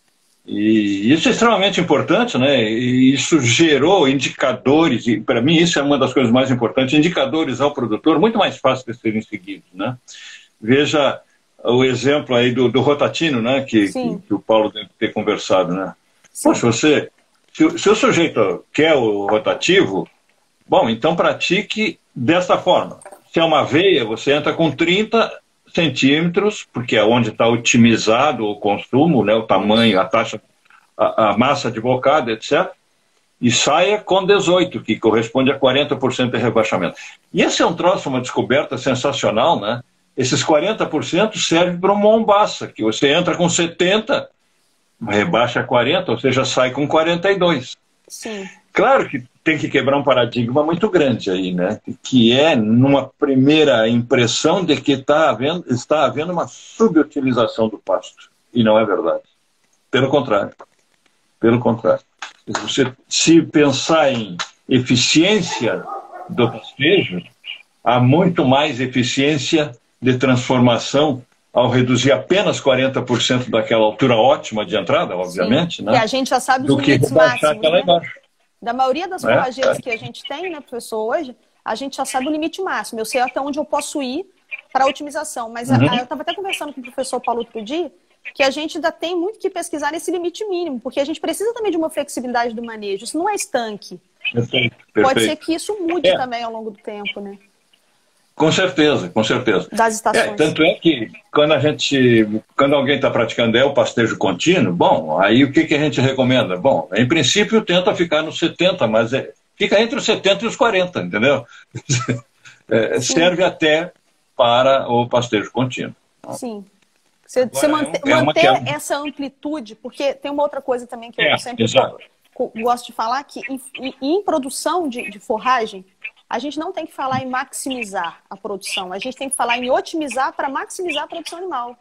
Speaker 2: E isso é extremamente importante, né? E isso gerou indicadores, e para mim isso é uma das coisas mais importantes, indicadores ao produtor muito mais fáceis de serem seguidos, né? Veja o exemplo aí do, do rotatino, né? Que, que, que o Paulo deve ter conversado, né? Sim. Poxa, você, se, se o sujeito quer o rotativo, bom, então pratique desta forma. Se é uma aveia, você entra com trinta centímetros, porque é onde está otimizado o consumo, né, o tamanho, a taxa, a, a massa de bocado, etcétera. E saia com dezoito, que corresponde a quarenta por cento de rebaixamento. E esse é um troço, uma descoberta sensacional, né? Esses quarenta por cento servem para uma mombaça, que você entra com setenta, rebaixa quarenta, ou seja, sai com quarenta e dois.
Speaker 1: Sim.
Speaker 2: Claro que tem que quebrar um paradigma muito grande aí, né? Que é numa primeira impressão de que tá havendo, está havendo uma subutilização do pasto. E não é verdade. Pelo contrário. Pelo contrário. Você, se pensar em eficiência do pastejo, há muito mais eficiência de transformação ao reduzir apenas quarenta por cento daquela altura ótima de entrada, obviamente,
Speaker 1: Sim.
Speaker 2: né?
Speaker 1: E a gente já sabe os
Speaker 2: do que
Speaker 1: limites
Speaker 2: rebaixar
Speaker 1: máximos,
Speaker 2: aquela
Speaker 1: né?
Speaker 2: embaixo.
Speaker 1: Da maioria das
Speaker 2: É,
Speaker 1: forrageiras
Speaker 2: é.
Speaker 1: que a gente tem, né, professor, hoje, a gente já sabe o limite máximo. Eu sei até onde eu posso ir para a otimização. Mas
Speaker 2: Uhum.
Speaker 1: a, eu estava até conversando com o professor Paulo outro dia, que a gente ainda tem muito que pesquisar nesse limite mínimo, porque a gente precisa também de uma flexibilidade do manejo. Isso não é estanque.
Speaker 2: Perfeito,
Speaker 1: Pode
Speaker 2: perfeito.
Speaker 1: ser que isso mude
Speaker 2: É.
Speaker 1: também ao longo do tempo, né?
Speaker 2: Com certeza, com certeza.
Speaker 1: Das estações.
Speaker 2: É, tanto é que quando a gente, quando alguém está praticando é o pastejo contínuo, bom, aí o que, que a gente recomenda? Bom, em princípio tenta ficar nos setenta, mas é, fica entre os setenta e os quarenta, entendeu? É, serve até para o pastejo contínuo.
Speaker 1: Sim. Você, você manter,
Speaker 2: é uma,
Speaker 1: manter
Speaker 2: é uma...
Speaker 1: essa amplitude, porque tem uma outra coisa também que eu
Speaker 2: é,
Speaker 1: sempre
Speaker 2: exato.
Speaker 1: gosto de falar, que em, em, em produção de, de forragem, a gente não tem que falar em maximizar a produção, a gente tem que falar em otimizar para maximizar a produção animal.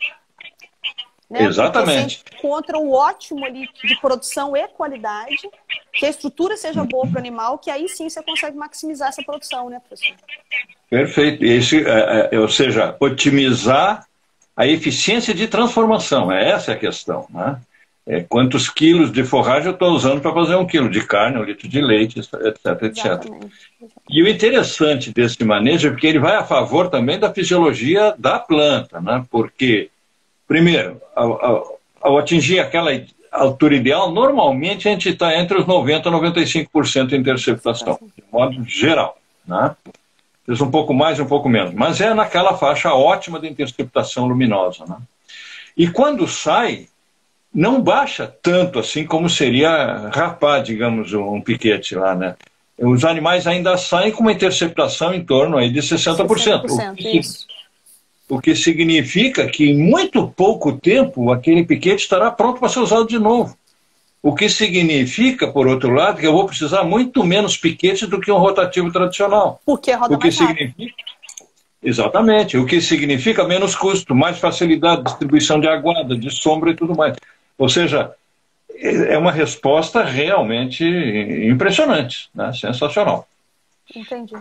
Speaker 1: Né?
Speaker 2: Exatamente.
Speaker 1: Porque você encontra o ótimo ali de produção e qualidade, que a estrutura seja boa para o animal, que aí sim você consegue maximizar essa produção, né, professor?
Speaker 2: Perfeito. Esse, é, é, ou seja, otimizar a eficiência de transformação, essa é a questão, né? É, quantos quilos de forragem eu estou usando para fazer um quilo de carne, um litro de leite, etc, etcétera. Exatamente. E o interessante desse manejo é porque ele vai a favor também da fisiologia da planta, né? Porque, primeiro, ao, ao, ao atingir aquela altura ideal, normalmente a gente está entre os noventa por cento e noventa e cinco por cento de interceptação, de modo geral, né? Um pouco mais, um pouco menos, mas é naquela faixa ótima de interceptação luminosa, né? E quando sai, não baixa tanto assim como seria rapar, digamos, um piquete lá, né? Os animais ainda saem com uma interceptação em torno aí de sessenta por cento.
Speaker 1: sessenta por cento,
Speaker 2: o, que,
Speaker 1: isso.
Speaker 2: o que significa que em muito pouco tempo aquele piquete estará pronto para ser usado de novo. O que significa, por outro lado, que eu vou precisar muito menos piquete do que um rotativo tradicional.
Speaker 1: Porque roda
Speaker 2: o que
Speaker 1: mais
Speaker 2: significa
Speaker 1: rápido.
Speaker 2: Exatamente. O que significa menos custo, mais facilidade de distribuição de aguada, de sombra e tudo mais. Ou seja, é uma resposta realmente impressionante, né? Sensacional.
Speaker 1: Entendi.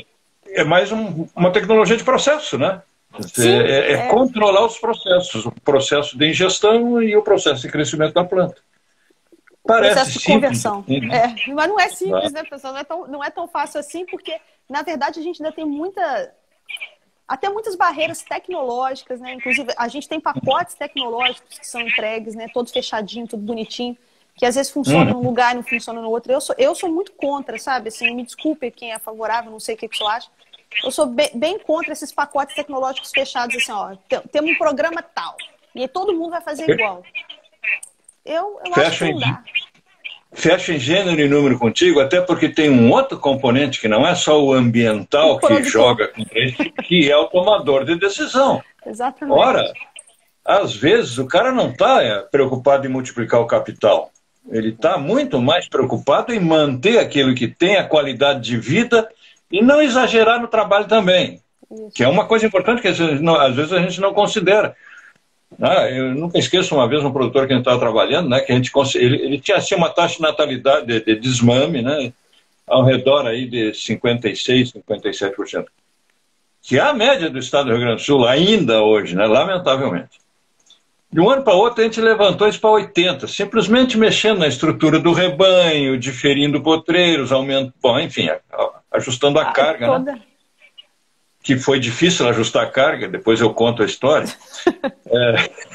Speaker 2: É mais um, uma tecnologia de processo, né?
Speaker 1: Sim,
Speaker 2: é, é,
Speaker 1: é
Speaker 2: controlar os processos, o processo de ingestão e o processo de crescimento da planta. Parece
Speaker 1: processo de
Speaker 2: simples,
Speaker 1: conversão.
Speaker 2: Assim, né?
Speaker 1: É, mas não é simples, né, pessoal? Não é, tão, não é tão fácil assim, porque, na verdade, a gente ainda tem muita... Até muitas barreiras tecnológicas, né? Inclusive, a gente tem pacotes tecnológicos que são entregues, né? Todos fechadinhos, tudo bonitinho, que às vezes funciona
Speaker 2: Uhum.
Speaker 1: num lugar e não funciona no outro. Eu sou, eu sou muito contra, sabe? Assim, me desculpe quem é favorável, não sei o que, que o senhor acha. Eu sou bem, bem contra esses pacotes tecnológicos fechados, assim, ó. Temos um programa tal, e aí todo mundo vai fazer igual. Eu, eu acho que não dá.
Speaker 2: Fecha em gênero e número contigo, até porque tem um outro componente que não é só o ambiental
Speaker 1: O
Speaker 2: que
Speaker 1: produtor.
Speaker 2: joga contra isso, que é o tomador de decisão.
Speaker 1: Exatamente.
Speaker 2: Ora, às vezes o cara não está preocupado em multiplicar o capital. Ele está muito mais preocupado em manter aquilo que tem, a qualidade de vida, e não exagerar no trabalho também. Isso. Que é uma coisa importante que às vezes a gente não considera. Ah, eu nunca esqueço uma vez um produtor que a gente estava trabalhando, né, que a gente ele, ele tinha assim, uma taxa de natalidade de, de desmame, né, ao redor aí de cinquenta e seis, cinquenta e sete por cento. que é a média do estado do Rio Grande do Sul, ainda hoje, né? Lamentavelmente. De um ano para outro, a gente levantou isso para oitenta, simplesmente mexendo na estrutura do rebanho, diferindo potreiros, aumento, bom, enfim, ajustando a ah, carga, toda... né? Que foi difícil ajustar a carga, depois eu conto a história. é,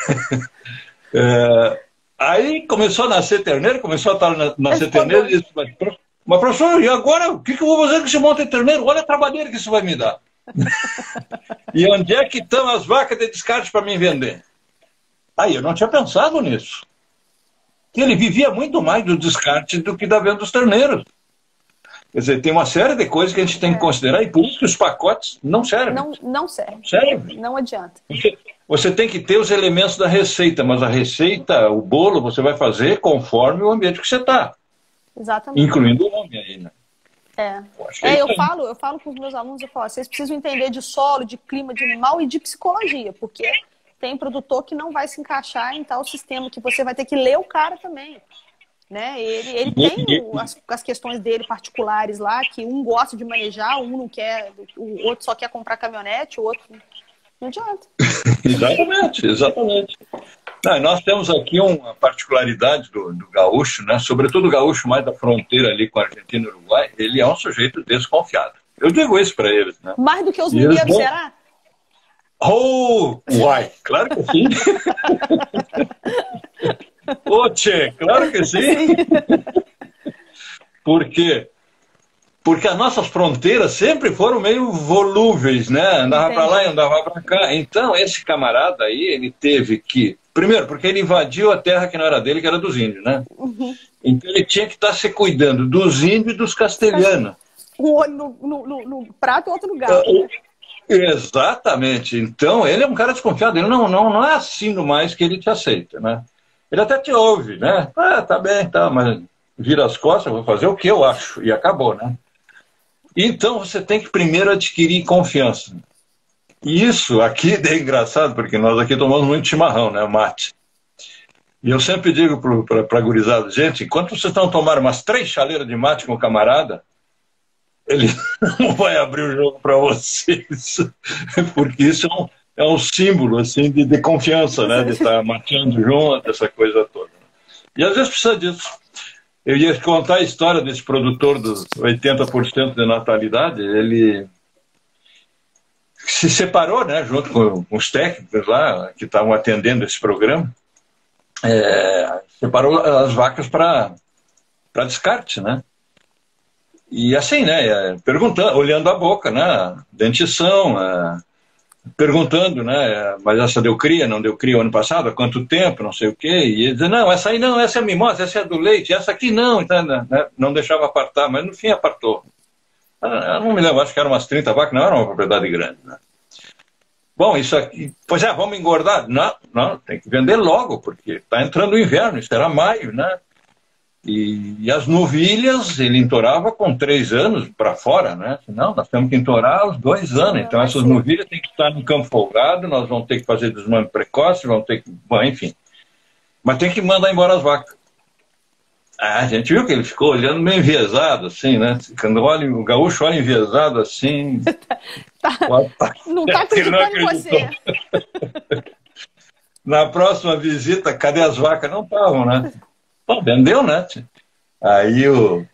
Speaker 2: é, aí começou a nascer terneiro, começou a estar na, nascer terneiro, e disse, mas, mas professor, e agora o que, que eu vou fazer com esse monte de terneiro? Olha a trabalheira que isso vai me dar. E onde é que estão as vacas de descarte para mim vender? Aí eu não tinha pensado nisso. Que ele vivia muito mais do descarte do que da venda dos terneiros. Quer dizer, tem uma série de coisas que a gente tem que considerar, e por isso que os pacotes não servem.
Speaker 1: Não, não servem.
Speaker 2: Serve.
Speaker 1: Não adianta.
Speaker 2: Você, você tem que ter os elementos da receita, mas a receita, o bolo, você vai fazer conforme o ambiente que você está.
Speaker 1: Exatamente.
Speaker 2: Incluindo o homem aí, né?
Speaker 1: É, eu, é, eu falo, eu falo com os meus alunos, eu falo, vocês precisam entender de solo, de clima, de animal e de psicologia, porque tem produtor que não vai se encaixar em tal sistema, que você vai ter que ler o cara também. Né? Ele, ele tem o, as, as questões dele particulares lá, que um gosta de manejar, um não quer, o outro só quer comprar caminhonete, o outro não adianta.
Speaker 2: Exatamente, exatamente. Não, nós temos aqui uma particularidade do, do gaúcho, né? Sobretudo o gaúcho mais da fronteira ali com a Argentina e o Uruguai, ele é um sujeito desconfiado. Eu digo isso para eles. Né?
Speaker 1: Mais do que os mineiros, vão... será?
Speaker 2: Oh, uai, claro que sim. Ô, tchê, claro que sim. Por quê? Porque as nossas fronteiras sempre foram meio volúveis, né? Andava para lá e andava para cá. Então, esse camarada aí, ele teve que... Primeiro, porque ele invadiu a terra que não era dele, que era dos índios, né? Uhum. Então, ele tinha que estar se cuidando dos índios e dos castelhanos.
Speaker 1: Um olho no, no, no, no prato e outro no gato, né?
Speaker 2: Exatamente. Então, ele é um cara desconfiado. Ele não, não, não é assim no mais que ele te aceita, né? Ele até te ouve, né? Ah, tá bem, tá, mas vira as costas, vou fazer o que eu acho. E acabou, né? Então, você tem que primeiro adquirir confiança. E isso aqui é engraçado, porque nós aqui tomamos muito chimarrão, né? Mate. E eu sempre digo para a gurizada, gente, enquanto vocês estão tomando umas três chaleiras de mate com o camarada, ele não vai abrir o jogo para vocês. Porque isso é um, é um símbolo, assim, de, de confiança, né? De estar mateando junto, essa coisa toda. E às vezes precisa disso. Eu ia contar a história desse produtor dos oitenta por cento de natalidade. Ele se separou, né, junto com os técnicos lá que estavam atendendo esse programa. É, separou as vacas para para descarte, né? E assim, né, perguntando, olhando a boca, né, dentição, é, perguntando, né, mas essa deu cria, não deu cria o ano passado, há quanto tempo, não sei o quê, e ele dizia, não, essa aí não, essa é a mimosa, essa é a do leite, essa aqui não, então, né, não deixava apartar, mas no fim apartou. Eu não me lembro, acho que eram umas trinta vacas, não era uma propriedade grande, né. Bom, isso aqui, pois é, vamos engordar? Não, não, tem que vender logo, porque está entrando o inverno, isso era maio, né. E, e as novilhas, ele entorava com três anos para fora, né? Não, nós temos que entorar aos dois anos. Então, essas novilhas têm que estar no campo folgado, nós vamos ter que fazer desmame precoce, vamos ter que. Bom, enfim. Mas tem que mandar embora as vacas. Ah, a gente viu que ele ficou olhando meio enviesado, assim, né? Quando olha, o gaúcho olha enviesado assim.
Speaker 1: tá, tá, não está acreditando em você.
Speaker 2: Na próxima visita, cadê as vacas? Não estavam, né? Bom, vendeu, né? Aí o,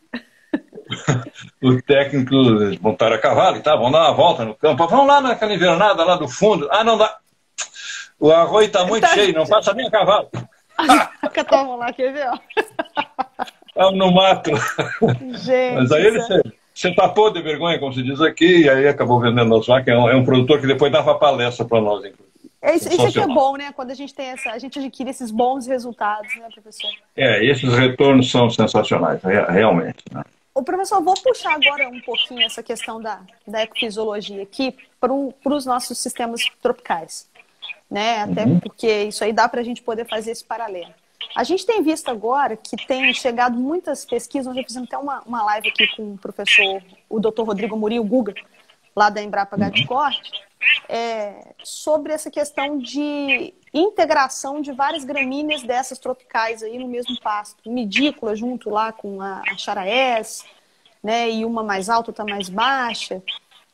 Speaker 2: o técnico montaram a cavalo e tá, vamos dar uma volta no campo. Vamos lá naquela invernada lá do fundo. Ah, não dá. O arroz está muito tá... cheio, não passa nem a cavalo.
Speaker 1: As vacas estavam lá, quer ver?
Speaker 2: Estavam no mato.
Speaker 1: Gente,
Speaker 2: mas aí ele se, se tapou de vergonha, como se diz aqui, e aí acabou vendendo as vacas. É um, é um produtor que depois dava palestra para nós, inclusive.
Speaker 1: É isso, isso aqui é bom, né? Quando a gente tem essa, a gente adquire esses bons resultados, né, professor?
Speaker 2: É, esses retornos são sensacionais, realmente. Né?
Speaker 1: Ô, professor, vou puxar agora um pouquinho essa questão da, da ecofisiologia aqui para os nossos sistemas tropicais, né? Até uhum. porque isso aí dá para a gente poder fazer esse paralelo. A gente tem visto agora que tem chegado muitas pesquisas, nós já fizemos até uma, uma live aqui com o professor, o doutor Rodrigo Murilo Guga, lá da Embrapa Gado Corte, É, sobre essa questão de integração de várias gramíneas dessas tropicais aí no mesmo pasto. Medícula junto lá com a, a charaés, né, e uma mais alta, outra mais baixa.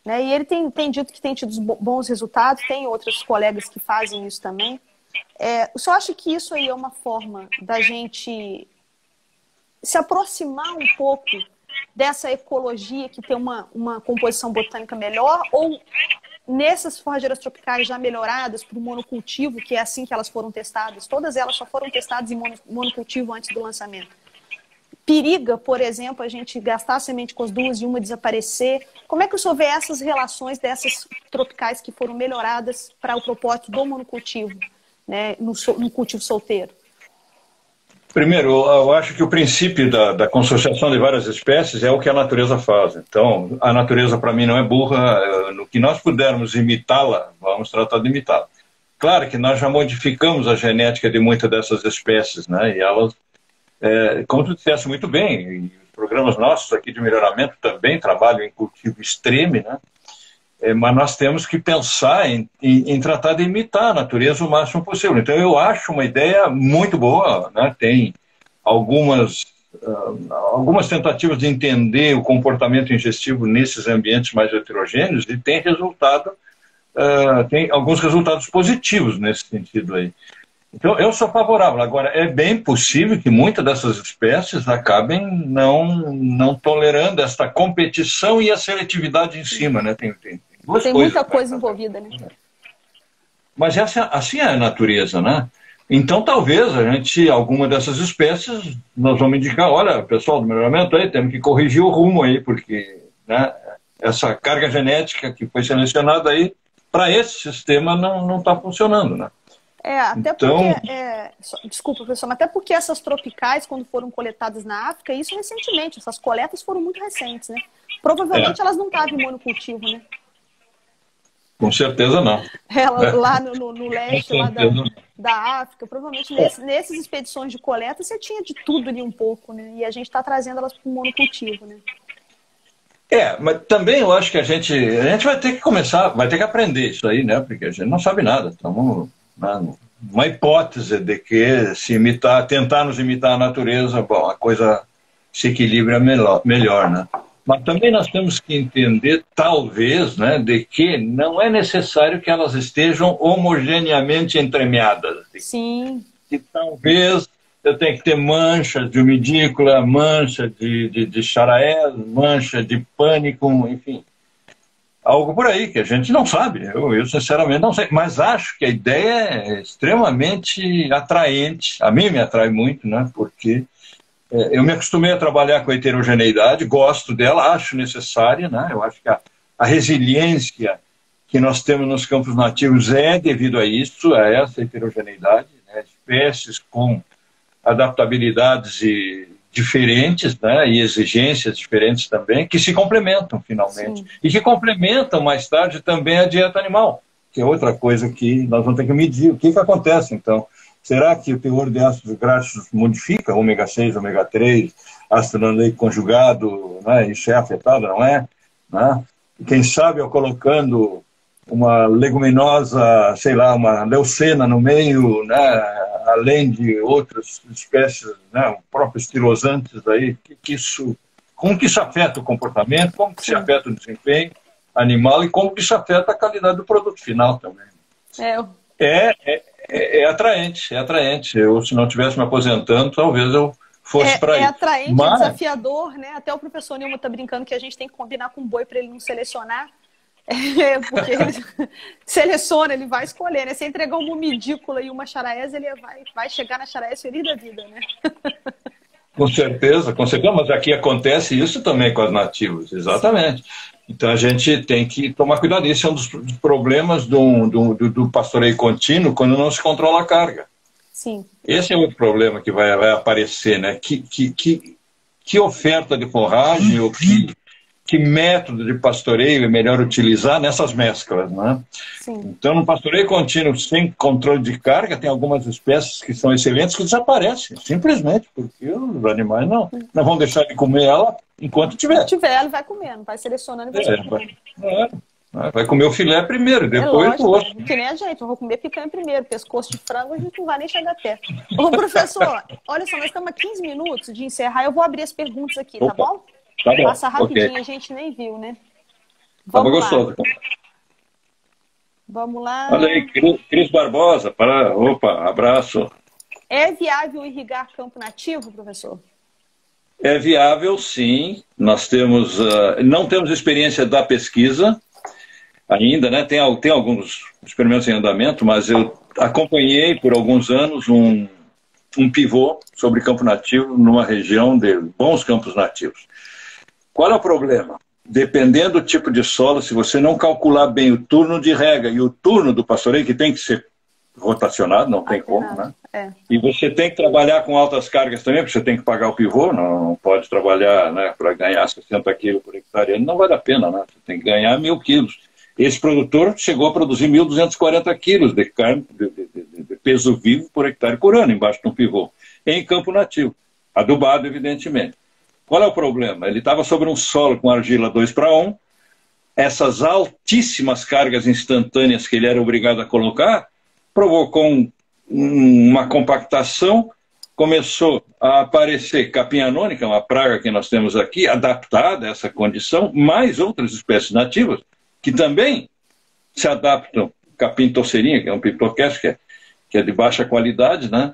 Speaker 1: né? E ele tem, tem dito que tem tido bons resultados, tem outros colegas que fazem isso também. É, eu só acho que isso aí é uma forma da gente se aproximar um pouco dessa ecologia que tem uma, uma composição botânica melhor, ou nessas forrageiras tropicais já melhoradas para o monocultivo, que é assim que elas foram testadas, todas elas só foram testadas em monocultivo antes do lançamento. Periga, por exemplo, a gente gastar a semente com as duas e uma desaparecer. Como é que o senhor vê essas relações dessas tropicais que foram melhoradas para o propósito do monocultivo, né, no, no cultivo solteiro?
Speaker 2: Primeiro, eu acho que o princípio da, da consociação de várias espécies é o que a natureza faz. Então, a natureza, para mim, não é burra. No que nós pudermos imitá-la, vamos tratar de imitá-la. Claro que nós já modificamos a genética de muitas dessas espécies, né? E elas, é, como tu disseste muito bem, os programas nossos aqui de melhoramento também trabalham em cultivo extremo, né? É, mas nós temos que pensar em, em, em tratar de imitar a natureza o máximo possível. Então, eu acho uma ideia muito boa, né? Tem algumas, uh, algumas tentativas de entender o comportamento ingestivo nesses ambientes mais heterogêneos e tem resultado, uh, tem alguns resultados positivos nesse sentido aí. Então, eu sou favorável. Agora, é bem possível que muitas dessas espécies acabem não, não tolerando esta competição e a seletividade em cima, né? Tem, tem, tem, duas
Speaker 1: tem
Speaker 2: coisas,
Speaker 1: muita coisa
Speaker 2: né?
Speaker 1: envolvida, né?
Speaker 2: Mas essa, assim é a natureza, né? Então, talvez a gente, alguma dessas espécies, nós vamos indicar, olha, pessoal do melhoramento aí, temos que corrigir o rumo aí, porque, né, essa carga genética que foi selecionada aí, para esse sistema não está funcionando, né?
Speaker 1: É, até
Speaker 2: então...
Speaker 1: porque, é, desculpa, professor, mas até porque essas tropicais, quando foram coletadas na África, isso recentemente, essas coletas foram muito recentes, né? Provavelmente é. elas não estavam em monocultivo, né?
Speaker 2: Com certeza não.
Speaker 1: Ela, lá no, no, no leste lá da, da África, provavelmente nesse, nessas expedições de coleta você tinha de tudo ali um pouco, né? E a gente está trazendo elas para o monocultivo, né?
Speaker 2: É, mas também eu acho que a gente, a gente vai ter que começar, vai ter que aprender isso aí, né? Porque a gente não sabe nada, estamos... uma hipótese de que se imitar, tentar nos imitar a natureza, bom, a coisa se equilibra melhor, melhor, né? Mas também nós temos que entender, talvez, né, de que não é necessário que elas estejam homogeneamente entremeadas.
Speaker 1: Sim.
Speaker 2: Que talvez eu tenha que ter manchas de umidícula, mancha de, de, de charaé, mancha de pânico, enfim. Algo por aí que a gente não sabe, eu, eu sinceramente não sei, mas acho que a ideia é extremamente atraente, a mim me atrai muito, né? Porque é, eu me acostumei a trabalhar com a heterogeneidade, gosto dela, acho necessária, né? Eu acho que a, a resiliência que nós temos nos campos nativos é devido a isso, a essa heterogeneidade, né? Espécies com adaptabilidades e diferentes, né, e exigências diferentes também, que se complementam finalmente. Sim. E que complementam mais tarde também a dieta animal, que é outra coisa que nós vamos ter que medir. O que, que acontece, então? Será que o teor de ácidos graxos modifica ômega seis, ômega três, ácido lanoleico conjugado, né, isso é afetado, não é? Né? Quem sabe eu colocando uma leguminosa, sei lá, uma leucena no meio, né, além de outras espécies, né, próprios tirosantes aí, que, que isso, como que isso afeta o comportamento, como que isso afeta o desempenho animal e como que isso afeta a qualidade do produto final também.
Speaker 1: É,
Speaker 2: é, é, é, é atraente, é atraente. Eu, se não estivesse me aposentando, talvez eu fosse
Speaker 1: é,
Speaker 2: para aí.
Speaker 1: É atraente,
Speaker 2: Mas...
Speaker 1: é desafiador, né? Até o professor Nilma está brincando que a gente tem que combinar com o boi para ele não selecionar. É, porque ele seleciona, ele vai escolher, né? Se entregar uma umidícula e uma charaés, ele vai, vai chegar na charaés feliz da vida, né?
Speaker 2: Com certeza, com certeza, mas aqui acontece isso também com as nativas, exatamente. Sim. Então a gente tem que tomar cuidado. Esse é um dos problemas do, do, do pastoreio contínuo quando não se controla a carga.
Speaker 1: Sim.
Speaker 2: Esse é outro problema que vai, vai aparecer, né? Que, que, que, que oferta de forragem ou que que método de pastoreio é melhor utilizar nessas mesclas, né?
Speaker 1: Sim.
Speaker 2: Então, no pastoreio contínuo sem controle de carga, tem algumas espécies que são excelentes que desaparecem, simplesmente, porque os animais não, não vão deixar de comer ela enquanto tiver.
Speaker 1: Se tiver, ela vai comendo, vai selecionando e vai
Speaker 2: é, comendo. Vai, vai comer o filé primeiro, depois é lógico, o osso.
Speaker 1: Que nem a gente, eu vou comer picanha primeiro, pescoço de frango a gente não vai nem chegar perto. Ô, professor, olha só, nós estamos a quinze minutos de encerrar, eu vou abrir as perguntas aqui,
Speaker 2: Opa.
Speaker 1: Tá bom?
Speaker 2: Tá bom.
Speaker 1: Passa rapidinho,
Speaker 2: Okay.
Speaker 1: A gente nem viu, né?
Speaker 2: Tava
Speaker 1: Vamos
Speaker 2: gostoso.
Speaker 1: lá. Vamos lá.
Speaker 2: Olha aí, Cris Cris Barbosa, para... Opa, abraço.
Speaker 1: É viável irrigar campo nativo, professor?
Speaker 2: É viável, sim. Nós temos, uh, não temos experiência da pesquisa ainda, né? Tem, tem alguns experimentos em andamento, mas eu acompanhei por alguns anos um, um pivô sobre campo nativo numa região de bons campos nativos. Qual é o problema? Dependendo do tipo de solo, se você não calcular bem o turno de rega e o turno do pastoreio, que tem que ser rotacionado, não tem como, né?
Speaker 1: É.
Speaker 2: E você tem que trabalhar com altas cargas também, porque você tem que pagar o pivô, não, não pode trabalhar, né, para ganhar sessenta quilos por hectare, não vale a pena, né? Você tem que ganhar mil quilos. Esse produtor chegou a produzir mil duzentos e quarenta quilos de carne, de, de, de, de peso vivo por hectare por ano, embaixo de um pivô, em campo nativo, adubado, evidentemente. Qual é o problema? Ele estava sobre um solo com argila dois para um, essas altíssimas cargas instantâneas que ele era obrigado a colocar, provocou um, um, uma compactação, começou a aparecer capim anônica, uma praga que nós temos aqui, adaptada a essa condição, mais outras espécies nativas, que também se adaptam, capim torceirinha, que é um piptoquete, que é, que é de baixa qualidade, né?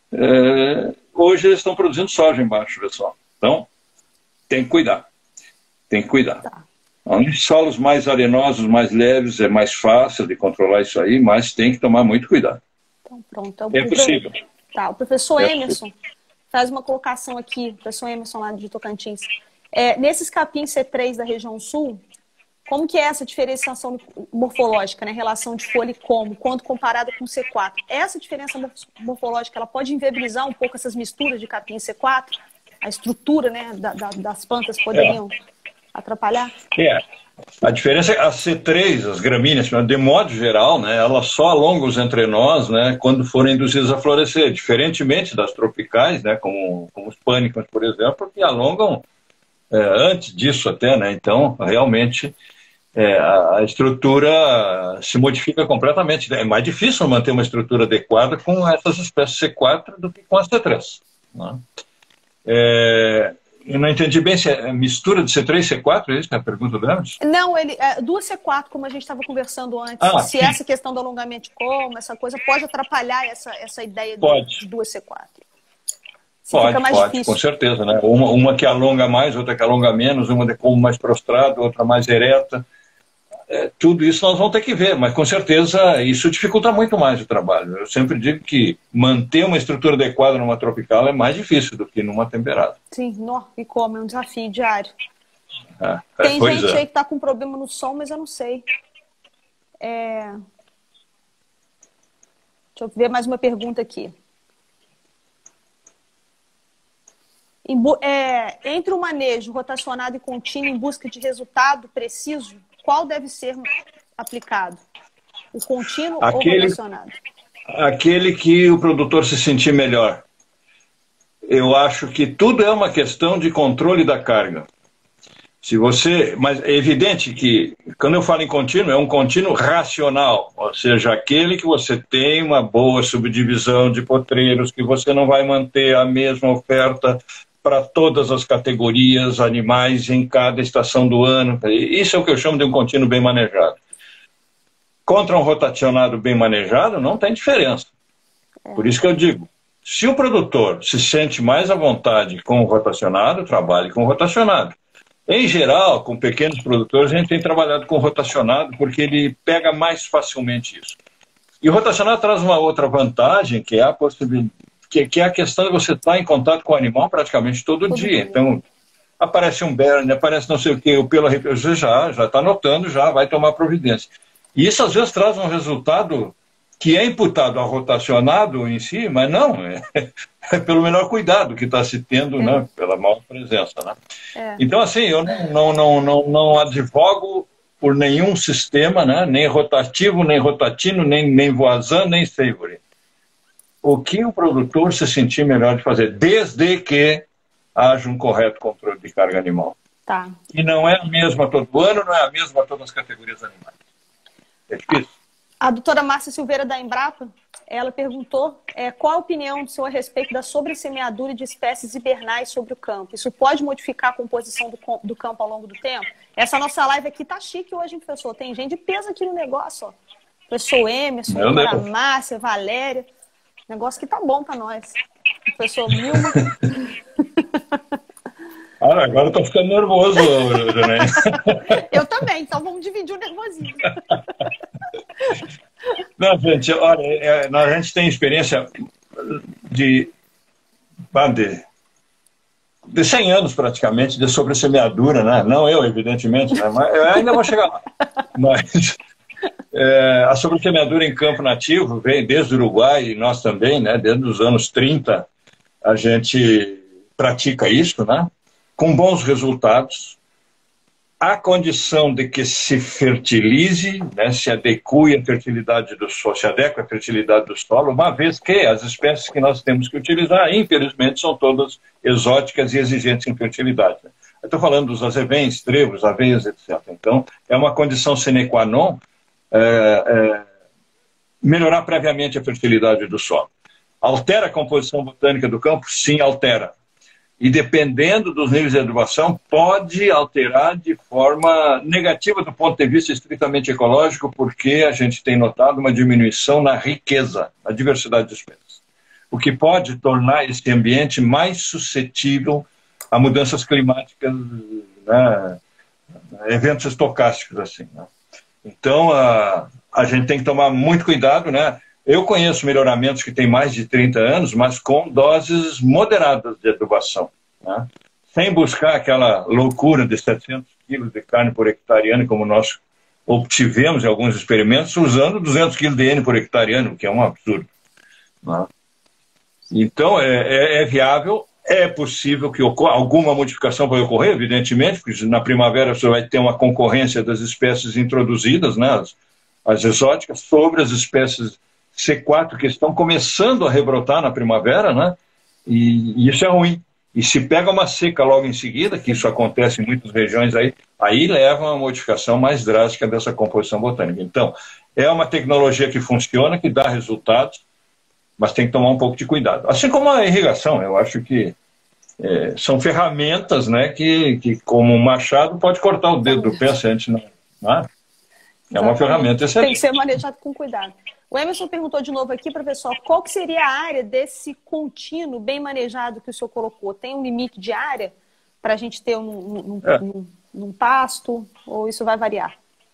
Speaker 2: É, hoje eles estão produzindo soja embaixo, pessoal. Então, tem que cuidar, tem que cuidar.
Speaker 1: Tá.
Speaker 2: Em solos mais arenosos, mais leves, é mais fácil de controlar isso aí, mas tem que tomar muito cuidado.
Speaker 1: Então, pronto. Então,
Speaker 2: é possível.
Speaker 1: Tá, o professor
Speaker 2: é
Speaker 1: Emerson possível. Faz uma colocação aqui, o professor Emerson lá de Tocantins. É, nesses capins C três da região sul, como que é essa diferenciação morfológica, né? Relação de folha e como, quando comparada com C quatro? Essa diferença morfológica, ela pode inviabilizar um pouco essas misturas de capim C quatro? A estrutura, né, da, da, das plantas poderiam... É. atrapalhar?
Speaker 2: É. A diferença é que a C três, as gramíneas, de modo geral, né, elas só alongam os entrenós, né, quando forem induzidas a florescer, diferentemente das tropicais, né, como, como os pânicos, por exemplo, que alongam é, antes disso até, né, então realmente é, a, a estrutura se modifica completamente. É mais difícil manter uma estrutura adequada com essas espécies C quatro do que com as C três. Né? É, Eu não entendi bem se é mistura de C três e C quatro, é isso que é a pergunta do Emerson?
Speaker 1: Não, ele, é, duas C quatro, como a gente estava conversando antes,
Speaker 2: ah,
Speaker 1: se
Speaker 2: sim.
Speaker 1: essa questão do alongamento de como, essa coisa, pode atrapalhar essa, essa ideia
Speaker 2: pode.
Speaker 1: de duas C quatro? Se
Speaker 2: pode,
Speaker 1: fica mais
Speaker 2: pode,
Speaker 1: difícil.
Speaker 2: com certeza. Né? Uma, uma que alonga mais, outra que alonga menos, uma de como mais prostrado, outra mais ereta. É, tudo isso nós vamos ter que ver, mas com certeza isso dificulta muito mais o trabalho. Eu sempre digo que manter uma estrutura adequada numa tropical é mais difícil do que numa temperada.
Speaker 1: Sim, no, e como, é um desafio diário.
Speaker 2: É,
Speaker 1: Tem
Speaker 2: é,
Speaker 1: gente
Speaker 2: é.
Speaker 1: aí que está com problema no som, mas eu não sei. É... Deixa eu ver mais uma pergunta aqui. Em, é, entre o manejo rotacionado e contínuo em busca de resultado preciso, qual deve ser aplicado? O contínuo aquele, ou rotacionado?
Speaker 2: Aquele que o produtor se sentir melhor. Eu acho que tudo é uma questão de controle da carga. Se você, mas é evidente que, quando eu falo em contínuo, é um contínuo racional, ou seja, aquele que você tem uma boa subdivisão de potreiros, que você não vai manter a mesma oferta para todas as categorias animais em cada estação do ano. Isso é o que eu chamo de um contínuo bem manejado. Contra um rotacionado bem manejado, não tem diferença. É. Por isso que eu digo, se o produtor se sente mais à vontade com o rotacionado, trabalhe com o rotacionado. Em geral, com pequenos produtores, a gente tem trabalhado com o rotacionado porque ele pega mais facilmente isso. E o rotacionado traz uma outra vantagem, que é a possibilidade, que, que é a questão de você estar em contato com o animal praticamente todo, todo dia. dia. Então, aparece um berne, aparece não sei o que, o pelo arrepio, você já já está notando, já vai tomar providência. E isso às vezes traz um resultado que é imputado ao rotacionado em si, mas não, é, é pelo menor cuidado que está se tendo, é. né, pela maior presença. Né? É. Então, assim, eu não, não, não, não advogo por nenhum sistema, né, nem rotativo, nem rotatino, nem, nem voisin, nem savory. O que o produtor se sentir melhor de fazer, desde que haja um correto controle de carga animal.
Speaker 1: Tá.
Speaker 2: E não é a mesma todo ano, não é a mesma todas as categorias animais. É difícil.
Speaker 1: A doutora Márcia Silveira da Embrapa, ela perguntou é, qual a opinião do senhor a respeito da sobressemeadura de espécies hibernais sobre o campo. Isso pode modificar a composição do, do campo ao longo do tempo? Essa nossa live aqui tá chique hoje, hein, professor? Tem gente de peso aqui no negócio, ó. Professor Emerson, doutora Márcia, Valéria. Negócio que tá bom para nós. Professor Milma.
Speaker 2: Ah, agora eu tô ficando nervoso, Janaína.
Speaker 1: Eu também, então vamos dividir o nervosinho.
Speaker 2: Não, gente, olha, é, a gente tem experiência de, de, de cem anos praticamente de sobressemeadura, né? Não eu, evidentemente, né? Mas eu ainda vou chegar lá. Mas é, a sobressemeadura em campo nativo vem desde o Uruguai, e nós também, né? Desde os anos trinta a gente pratica isso, né? Com bons resultados. A condição de que se fertilize, né, se adeque a fertilidade do solo, se adequa a fertilidade do solo, uma vez que as espécies que nós temos que utilizar, infelizmente, são todas exóticas e exigentes em fertilidade. Eu estou falando dos azevens, trevos, aveias, etcétera. Então, é uma condição sine qua non é, é, melhorar previamente a fertilidade do solo. Altera a composição botânica do campo? Sim, altera. E dependendo dos níveis de adubação, pode alterar de forma negativa do ponto de vista estritamente ecológico, porque a gente tem notado uma diminuição na riqueza, na diversidade de espécies. O que pode tornar esse ambiente mais suscetível a mudanças climáticas, né, eventos estocásticos, assim, né? Então, a, a gente tem que tomar muito cuidado, né? Eu conheço melhoramentos que têm mais de trinta anos, mas com doses moderadas de adubação, né? Sem buscar aquela loucura de setecentos quilos de carne por hectare ano, como nós obtivemos em alguns experimentos, usando duzentos quilos de N por hectare ano, que é um absurdo, né? Então, é, é, é viável, é possível que ocorra, alguma modificação vai ocorrer, evidentemente, porque na primavera você vai ter uma concorrência das espécies introduzidas, né, as, as exóticas, sobre as espécies C quatro que estão começando a rebrotar na primavera, né? E, e isso é ruim. E se pega uma seca logo em seguida, que isso acontece em muitas regiões aí, aí leva a uma modificação mais drástica dessa composição botânica. Então, é uma tecnologia que funciona, que dá resultados, mas tem que tomar um pouco de cuidado. Assim como a irrigação, eu acho que é, são ferramentas, né, que, que, como um machado, pode cortar o dedo do pé se a gente não... não é? É uma ferramenta excelente.
Speaker 1: Tem que ser manejado com cuidado. O Emerson perguntou de novo aqui, professor, qual que seria a área desse contínuo bem manejado que o senhor colocou? Tem um limite de área para a gente ter um, um,
Speaker 2: é.
Speaker 1: um, um pasto, ou isso vai variar?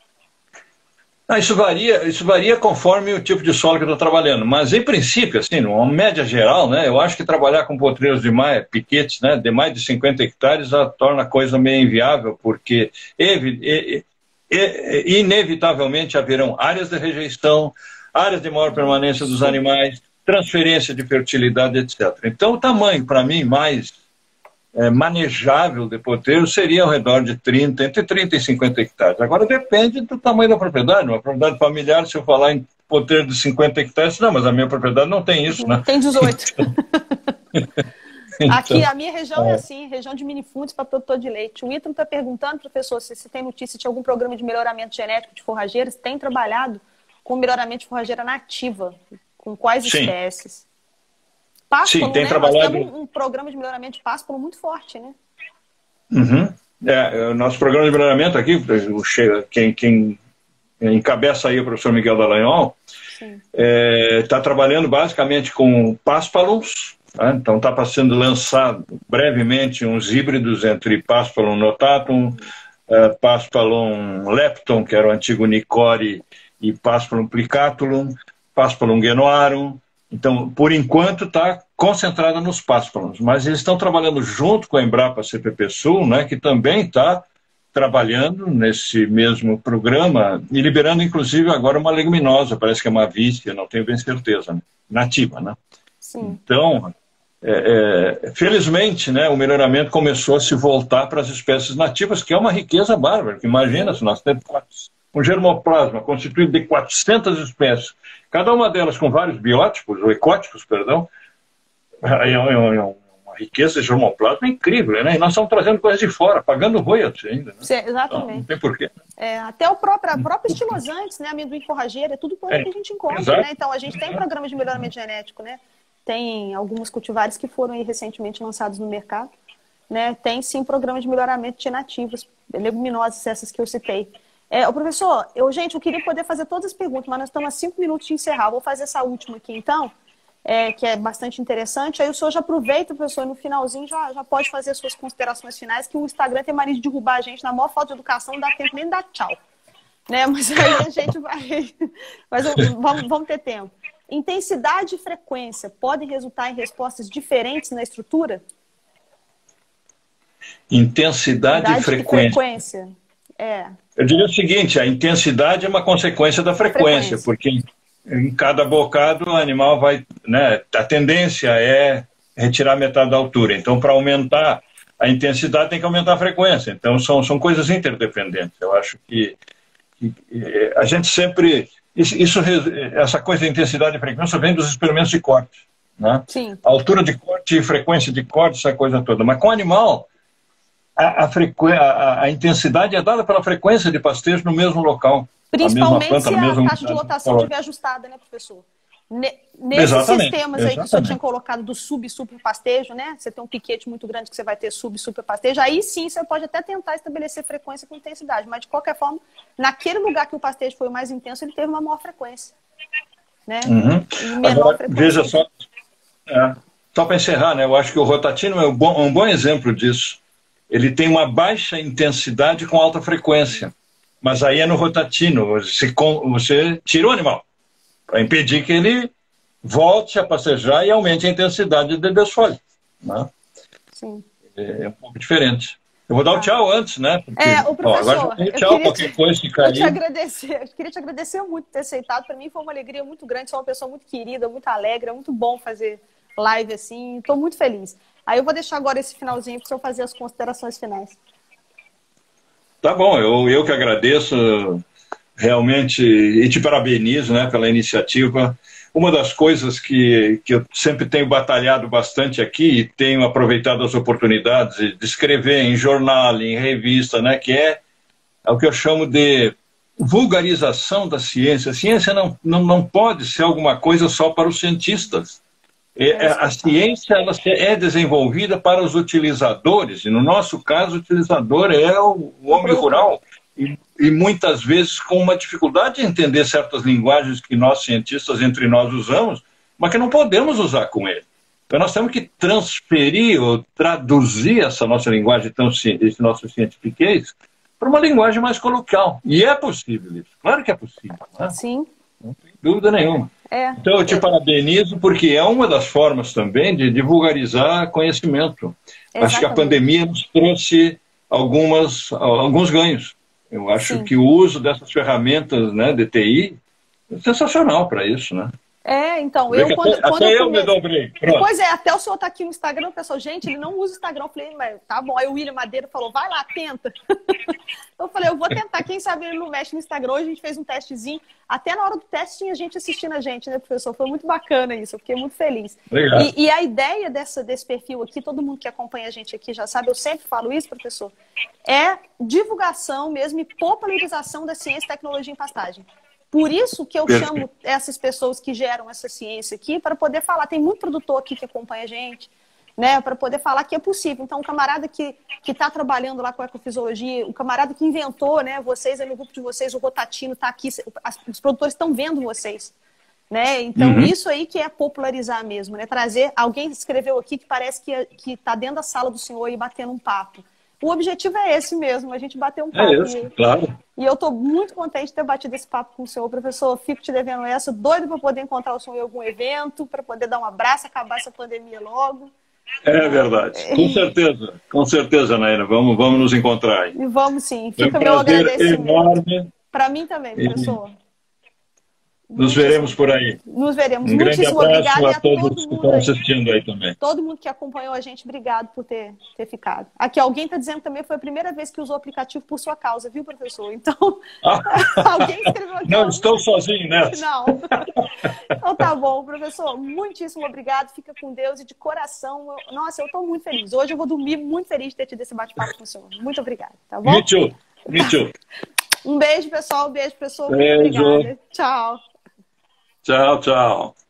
Speaker 2: Ah, isso varia, isso varia conforme o tipo de solo que eu estou trabalhando, mas em princípio, assim, numa média geral, né, eu acho que trabalhar com potreiros de mais, piquetes, né, de mais de cinquenta hectares já torna a coisa meio inviável, porque evi, inevitavelmente haverão áreas de rejeição, áreas de maior permanência dos animais, transferência de fertilidade, etcétera. Então, o tamanho, para mim, mais é, manejável de poteiro seria ao redor de trinta, entre trinta e cinquenta hectares. Agora, depende do tamanho da propriedade. Uma propriedade familiar, se eu falar em poteiro de cinquenta hectares, não, mas a minha propriedade não tem isso, né?
Speaker 1: Tem dezoito.
Speaker 2: Então,
Speaker 1: aqui, a minha região é, é assim, região de minifúndios para produtor de leite. O Ítalo está perguntando, professor, se você tem notícia de algum programa de melhoramento genético de forrageiras. Tem trabalhado com melhoramento de forrageira nativa? Com quais
Speaker 2: Sim.
Speaker 1: espécies? Páspalo,
Speaker 2: Sim, tem
Speaker 1: né?
Speaker 2: trabalhado...
Speaker 1: Nós temos um, um programa de melhoramento de páspalo muito forte, né?
Speaker 2: Uhum. É, o nosso programa de melhoramento aqui, o, quem, quem encabeça aí o professor Miguel Dallagnol, está é, trabalhando basicamente com páspalons, né? Então está sendo lançado brevemente uns híbridos entre Paspalum notatum, uh, Paspalum lepton, que era o antigo Nicore, e Paspalum plicatulum, Paspalum genuarum. Então, por enquanto, está concentrada nos Paspalums, mas eles estão trabalhando junto com a Embrapa C P P Sul, né, que também está trabalhando nesse mesmo programa e liberando, inclusive, agora uma leguminosa, parece que é uma vícia, não tenho bem certeza, né? Nativa, né?
Speaker 1: Sim.
Speaker 2: Então, é, é, felizmente, né, o melhoramento começou a se voltar para as espécies nativas, que é uma riqueza bárbara. Imagina se nós temos um germoplasma constituído de quatrocentas espécies, cada uma delas com vários biótipos, ou ecótipos, perdão, é uma a riqueza de germoplasma é incrível, né? E nós estamos trazendo coisas de fora, pagando royalties ainda. Né?
Speaker 1: Sim, exatamente.
Speaker 2: Então, não tem porquê.
Speaker 1: É, até o próprio, a própria estilosantes, né? Amendoim forrageiro, é tudo coisa
Speaker 2: É,
Speaker 1: que a gente encontra,
Speaker 2: exato.
Speaker 1: né? Então, a gente tem programas de melhoramento genético, né? Tem algumas cultivares que foram aí recentemente lançados no mercado, né? Tem, sim, programas de melhoramento de nativas, leguminosas, essas que eu citei. É, o professor, eu, gente, eu queria poder fazer todas as perguntas, mas nós estamos a cinco minutos de encerrar. Vou fazer essa última aqui, então, é, que é bastante interessante. Aí o senhor já aproveita, professor, no finalzinho já, já pode fazer as suas considerações finais, que o Instagram tem mania de derrubar a gente na maior falta de educação, não dá tempo nem de dar tchau. Né? Mas aí a gente vai... Mas eu, vamos, vamos ter tempo. Intensidade e frequência podem resultar em respostas diferentes na estrutura?
Speaker 2: Intensidade, Intensidade e frequência.
Speaker 1: E frequência. É.
Speaker 2: Eu diria o seguinte, a intensidade é uma consequência da frequência, frequência. porque em, em cada bocado o animal vai... Né, a tendência é retirar metade da altura. Então, para aumentar a intensidade, tem que aumentar a frequência. Então, são, são coisas interdependentes. Eu acho que, que a gente sempre... Isso, isso, essa coisa de intensidade e frequência vem dos experimentos de corte. Né?
Speaker 1: Sim.
Speaker 2: A altura de corte e frequência de corte, essa coisa toda. Mas com o animal... A, a, frequ... a, a intensidade é dada pela frequência de pastejo no mesmo local.
Speaker 1: Principalmente
Speaker 2: planta,
Speaker 1: se a
Speaker 2: mesma
Speaker 1: taxa de lotação estiver ajustada, né, professor? Ne nesses
Speaker 2: exatamente,
Speaker 1: sistemas aí
Speaker 2: exatamente.
Speaker 1: que o senhor tinha colocado do sub e super pastejo, né? Você tem um piquete muito grande que você vai ter sub e super pastejo, aí sim você pode até tentar estabelecer frequência com intensidade, mas de qualquer forma, naquele lugar que o pastejo foi mais intenso, ele teve uma maior frequência. Né?
Speaker 2: Uhum.
Speaker 1: E menor
Speaker 2: Agora,
Speaker 1: frequência.
Speaker 2: Veja só, é, só para encerrar, né? Eu acho que o rotatino é um bom, um bom exemplo disso. Ele tem uma baixa intensidade com alta frequência. Mas aí é no rotatino. Você, você tira o animal para impedir que ele volte a pastejar e aumente a intensidade de desfolhe. Né?
Speaker 1: Sim.
Speaker 2: É, é um pouco diferente. Eu vou dar o um tchau antes, né? Porque,
Speaker 1: é, o professor,
Speaker 2: ó, agora já tchau, qualquer
Speaker 1: te,
Speaker 2: coisa que cair.
Speaker 1: Eu te agradecer, eu queria te agradecer muito por ter aceitado. Para mim foi uma alegria muito grande. Você é uma pessoa muito querida, muito alegre. É muito bom fazer live assim. Estou muito feliz. Aí eu vou deixar agora esse finalzinho para o senhor fazer as considerações finais.
Speaker 2: Tá bom, eu, eu que agradeço realmente e te parabenizo, né, pela iniciativa. Uma das coisas que, que eu sempre tenho batalhado bastante aqui e tenho aproveitado as oportunidades de escrever em jornal, em revista, né, que é, é o que eu chamo de vulgarização da ciência. A ciência não, não, não pode ser alguma coisa só para os cientistas. É, a ciência ela é desenvolvida para os utilizadores, e no nosso caso o utilizador é o, o homem rural, e, e muitas vezes com uma dificuldade de entender certas linguagens que nós cientistas entre nós usamos, mas que não podemos usar com ele. Então nós temos que transferir ou traduzir essa nossa linguagem, tão, esse nosso cientifiquez, para uma linguagem mais coloquial. E é possível isso, claro que é possível. Né?
Speaker 1: Sim.
Speaker 2: Não tem dúvida nenhuma.
Speaker 1: É.
Speaker 2: Então eu te parabenizo porque é uma das formas também de, de vulgarizar conhecimento. Exatamente. Acho que a pandemia nos trouxe algumas, alguns ganhos. Eu acho Sim. que o uso dessas ferramentas, né, de T I é sensacional para isso, né?
Speaker 1: É, então, eu quando,
Speaker 2: até,
Speaker 1: quando
Speaker 2: até
Speaker 1: eu,
Speaker 2: eu me dobrei. Pronto.
Speaker 1: Pois é, até o senhor tá aqui no Instagram, o pessoal, gente, ele não usa o Instagram. Eu falei, mas tá bom. Aí o William Madeira falou, vai lá, tenta. Eu falei, eu vou tentar, quem sabe ele não mexe no Instagram. Hoje a gente fez um testezinho. Até na hora do teste tinha gente assistindo a gente, né, professor? Foi muito bacana isso, eu fiquei muito feliz. E, e a ideia dessa, desse perfil aqui, todo mundo que acompanha a gente aqui já sabe, eu sempre falo isso, professor, é divulgação mesmo e popularização da ciência e tecnologia em pastagem. Por isso que eu chamo essas pessoas que geram essa ciência aqui para poder falar. Tem muito produtor aqui que acompanha a gente, né? Para poder falar que é possível. Então, o camarada que está trabalhando lá com a ecofisiologia, o camarada que inventou, né? Vocês, aí no grupo de vocês, o Rotatino está aqui, as, os produtores estão vendo vocês. Né? Então, uhum. isso aí que é popularizar mesmo, né? Trazer. Alguém escreveu aqui que parece que está dentro da sala do senhor e batendo um papo. O objetivo é esse mesmo, a gente bater um papo.
Speaker 2: É esse,
Speaker 1: e,
Speaker 2: claro.
Speaker 1: E eu estou muito contente de ter batido esse papo com o senhor, professor. Fico te devendo essa, doido para poder encontrar o senhor em algum evento, para poder dar um abraço, acabar essa pandemia logo.
Speaker 2: É verdade, com certeza, com certeza, Naina. Vamos, vamos nos encontrar aí.
Speaker 1: E vamos sim,
Speaker 2: Foi
Speaker 1: fica
Speaker 2: um
Speaker 1: meu agradecimento.
Speaker 2: Enorme.
Speaker 1: Para mim também, professor.
Speaker 2: Nos veremos por aí.
Speaker 1: Nos veremos.
Speaker 2: Um grande
Speaker 1: Muitíssimo
Speaker 2: abraço
Speaker 1: obrigada,
Speaker 2: a
Speaker 1: e a
Speaker 2: todos
Speaker 1: todo
Speaker 2: que
Speaker 1: mundo
Speaker 2: estão
Speaker 1: aí.
Speaker 2: assistindo aí também.
Speaker 1: Todo mundo que acompanhou a gente, obrigado por ter, ter ficado. Aqui, alguém está dizendo também que foi a primeira vez que usou o aplicativo por sua causa, viu, professor? Então, ah. alguém escreveu aqui.
Speaker 2: Não
Speaker 1: ó,
Speaker 2: estou sozinho nessa.
Speaker 1: Não. Então tá bom, professor. Muitíssimo obrigado. Fica com Deus e de coração. Eu, nossa, eu estou muito feliz. Hoje eu vou dormir muito feliz de ter tido esse bate-papo com o senhor. Muito obrigada, tá bom?
Speaker 2: Me too. Me too.
Speaker 1: Um beijo, pessoal. Um beijo, professor.
Speaker 2: Beijo.
Speaker 1: Muito obrigada. Tchau.
Speaker 2: Tchau, tchau.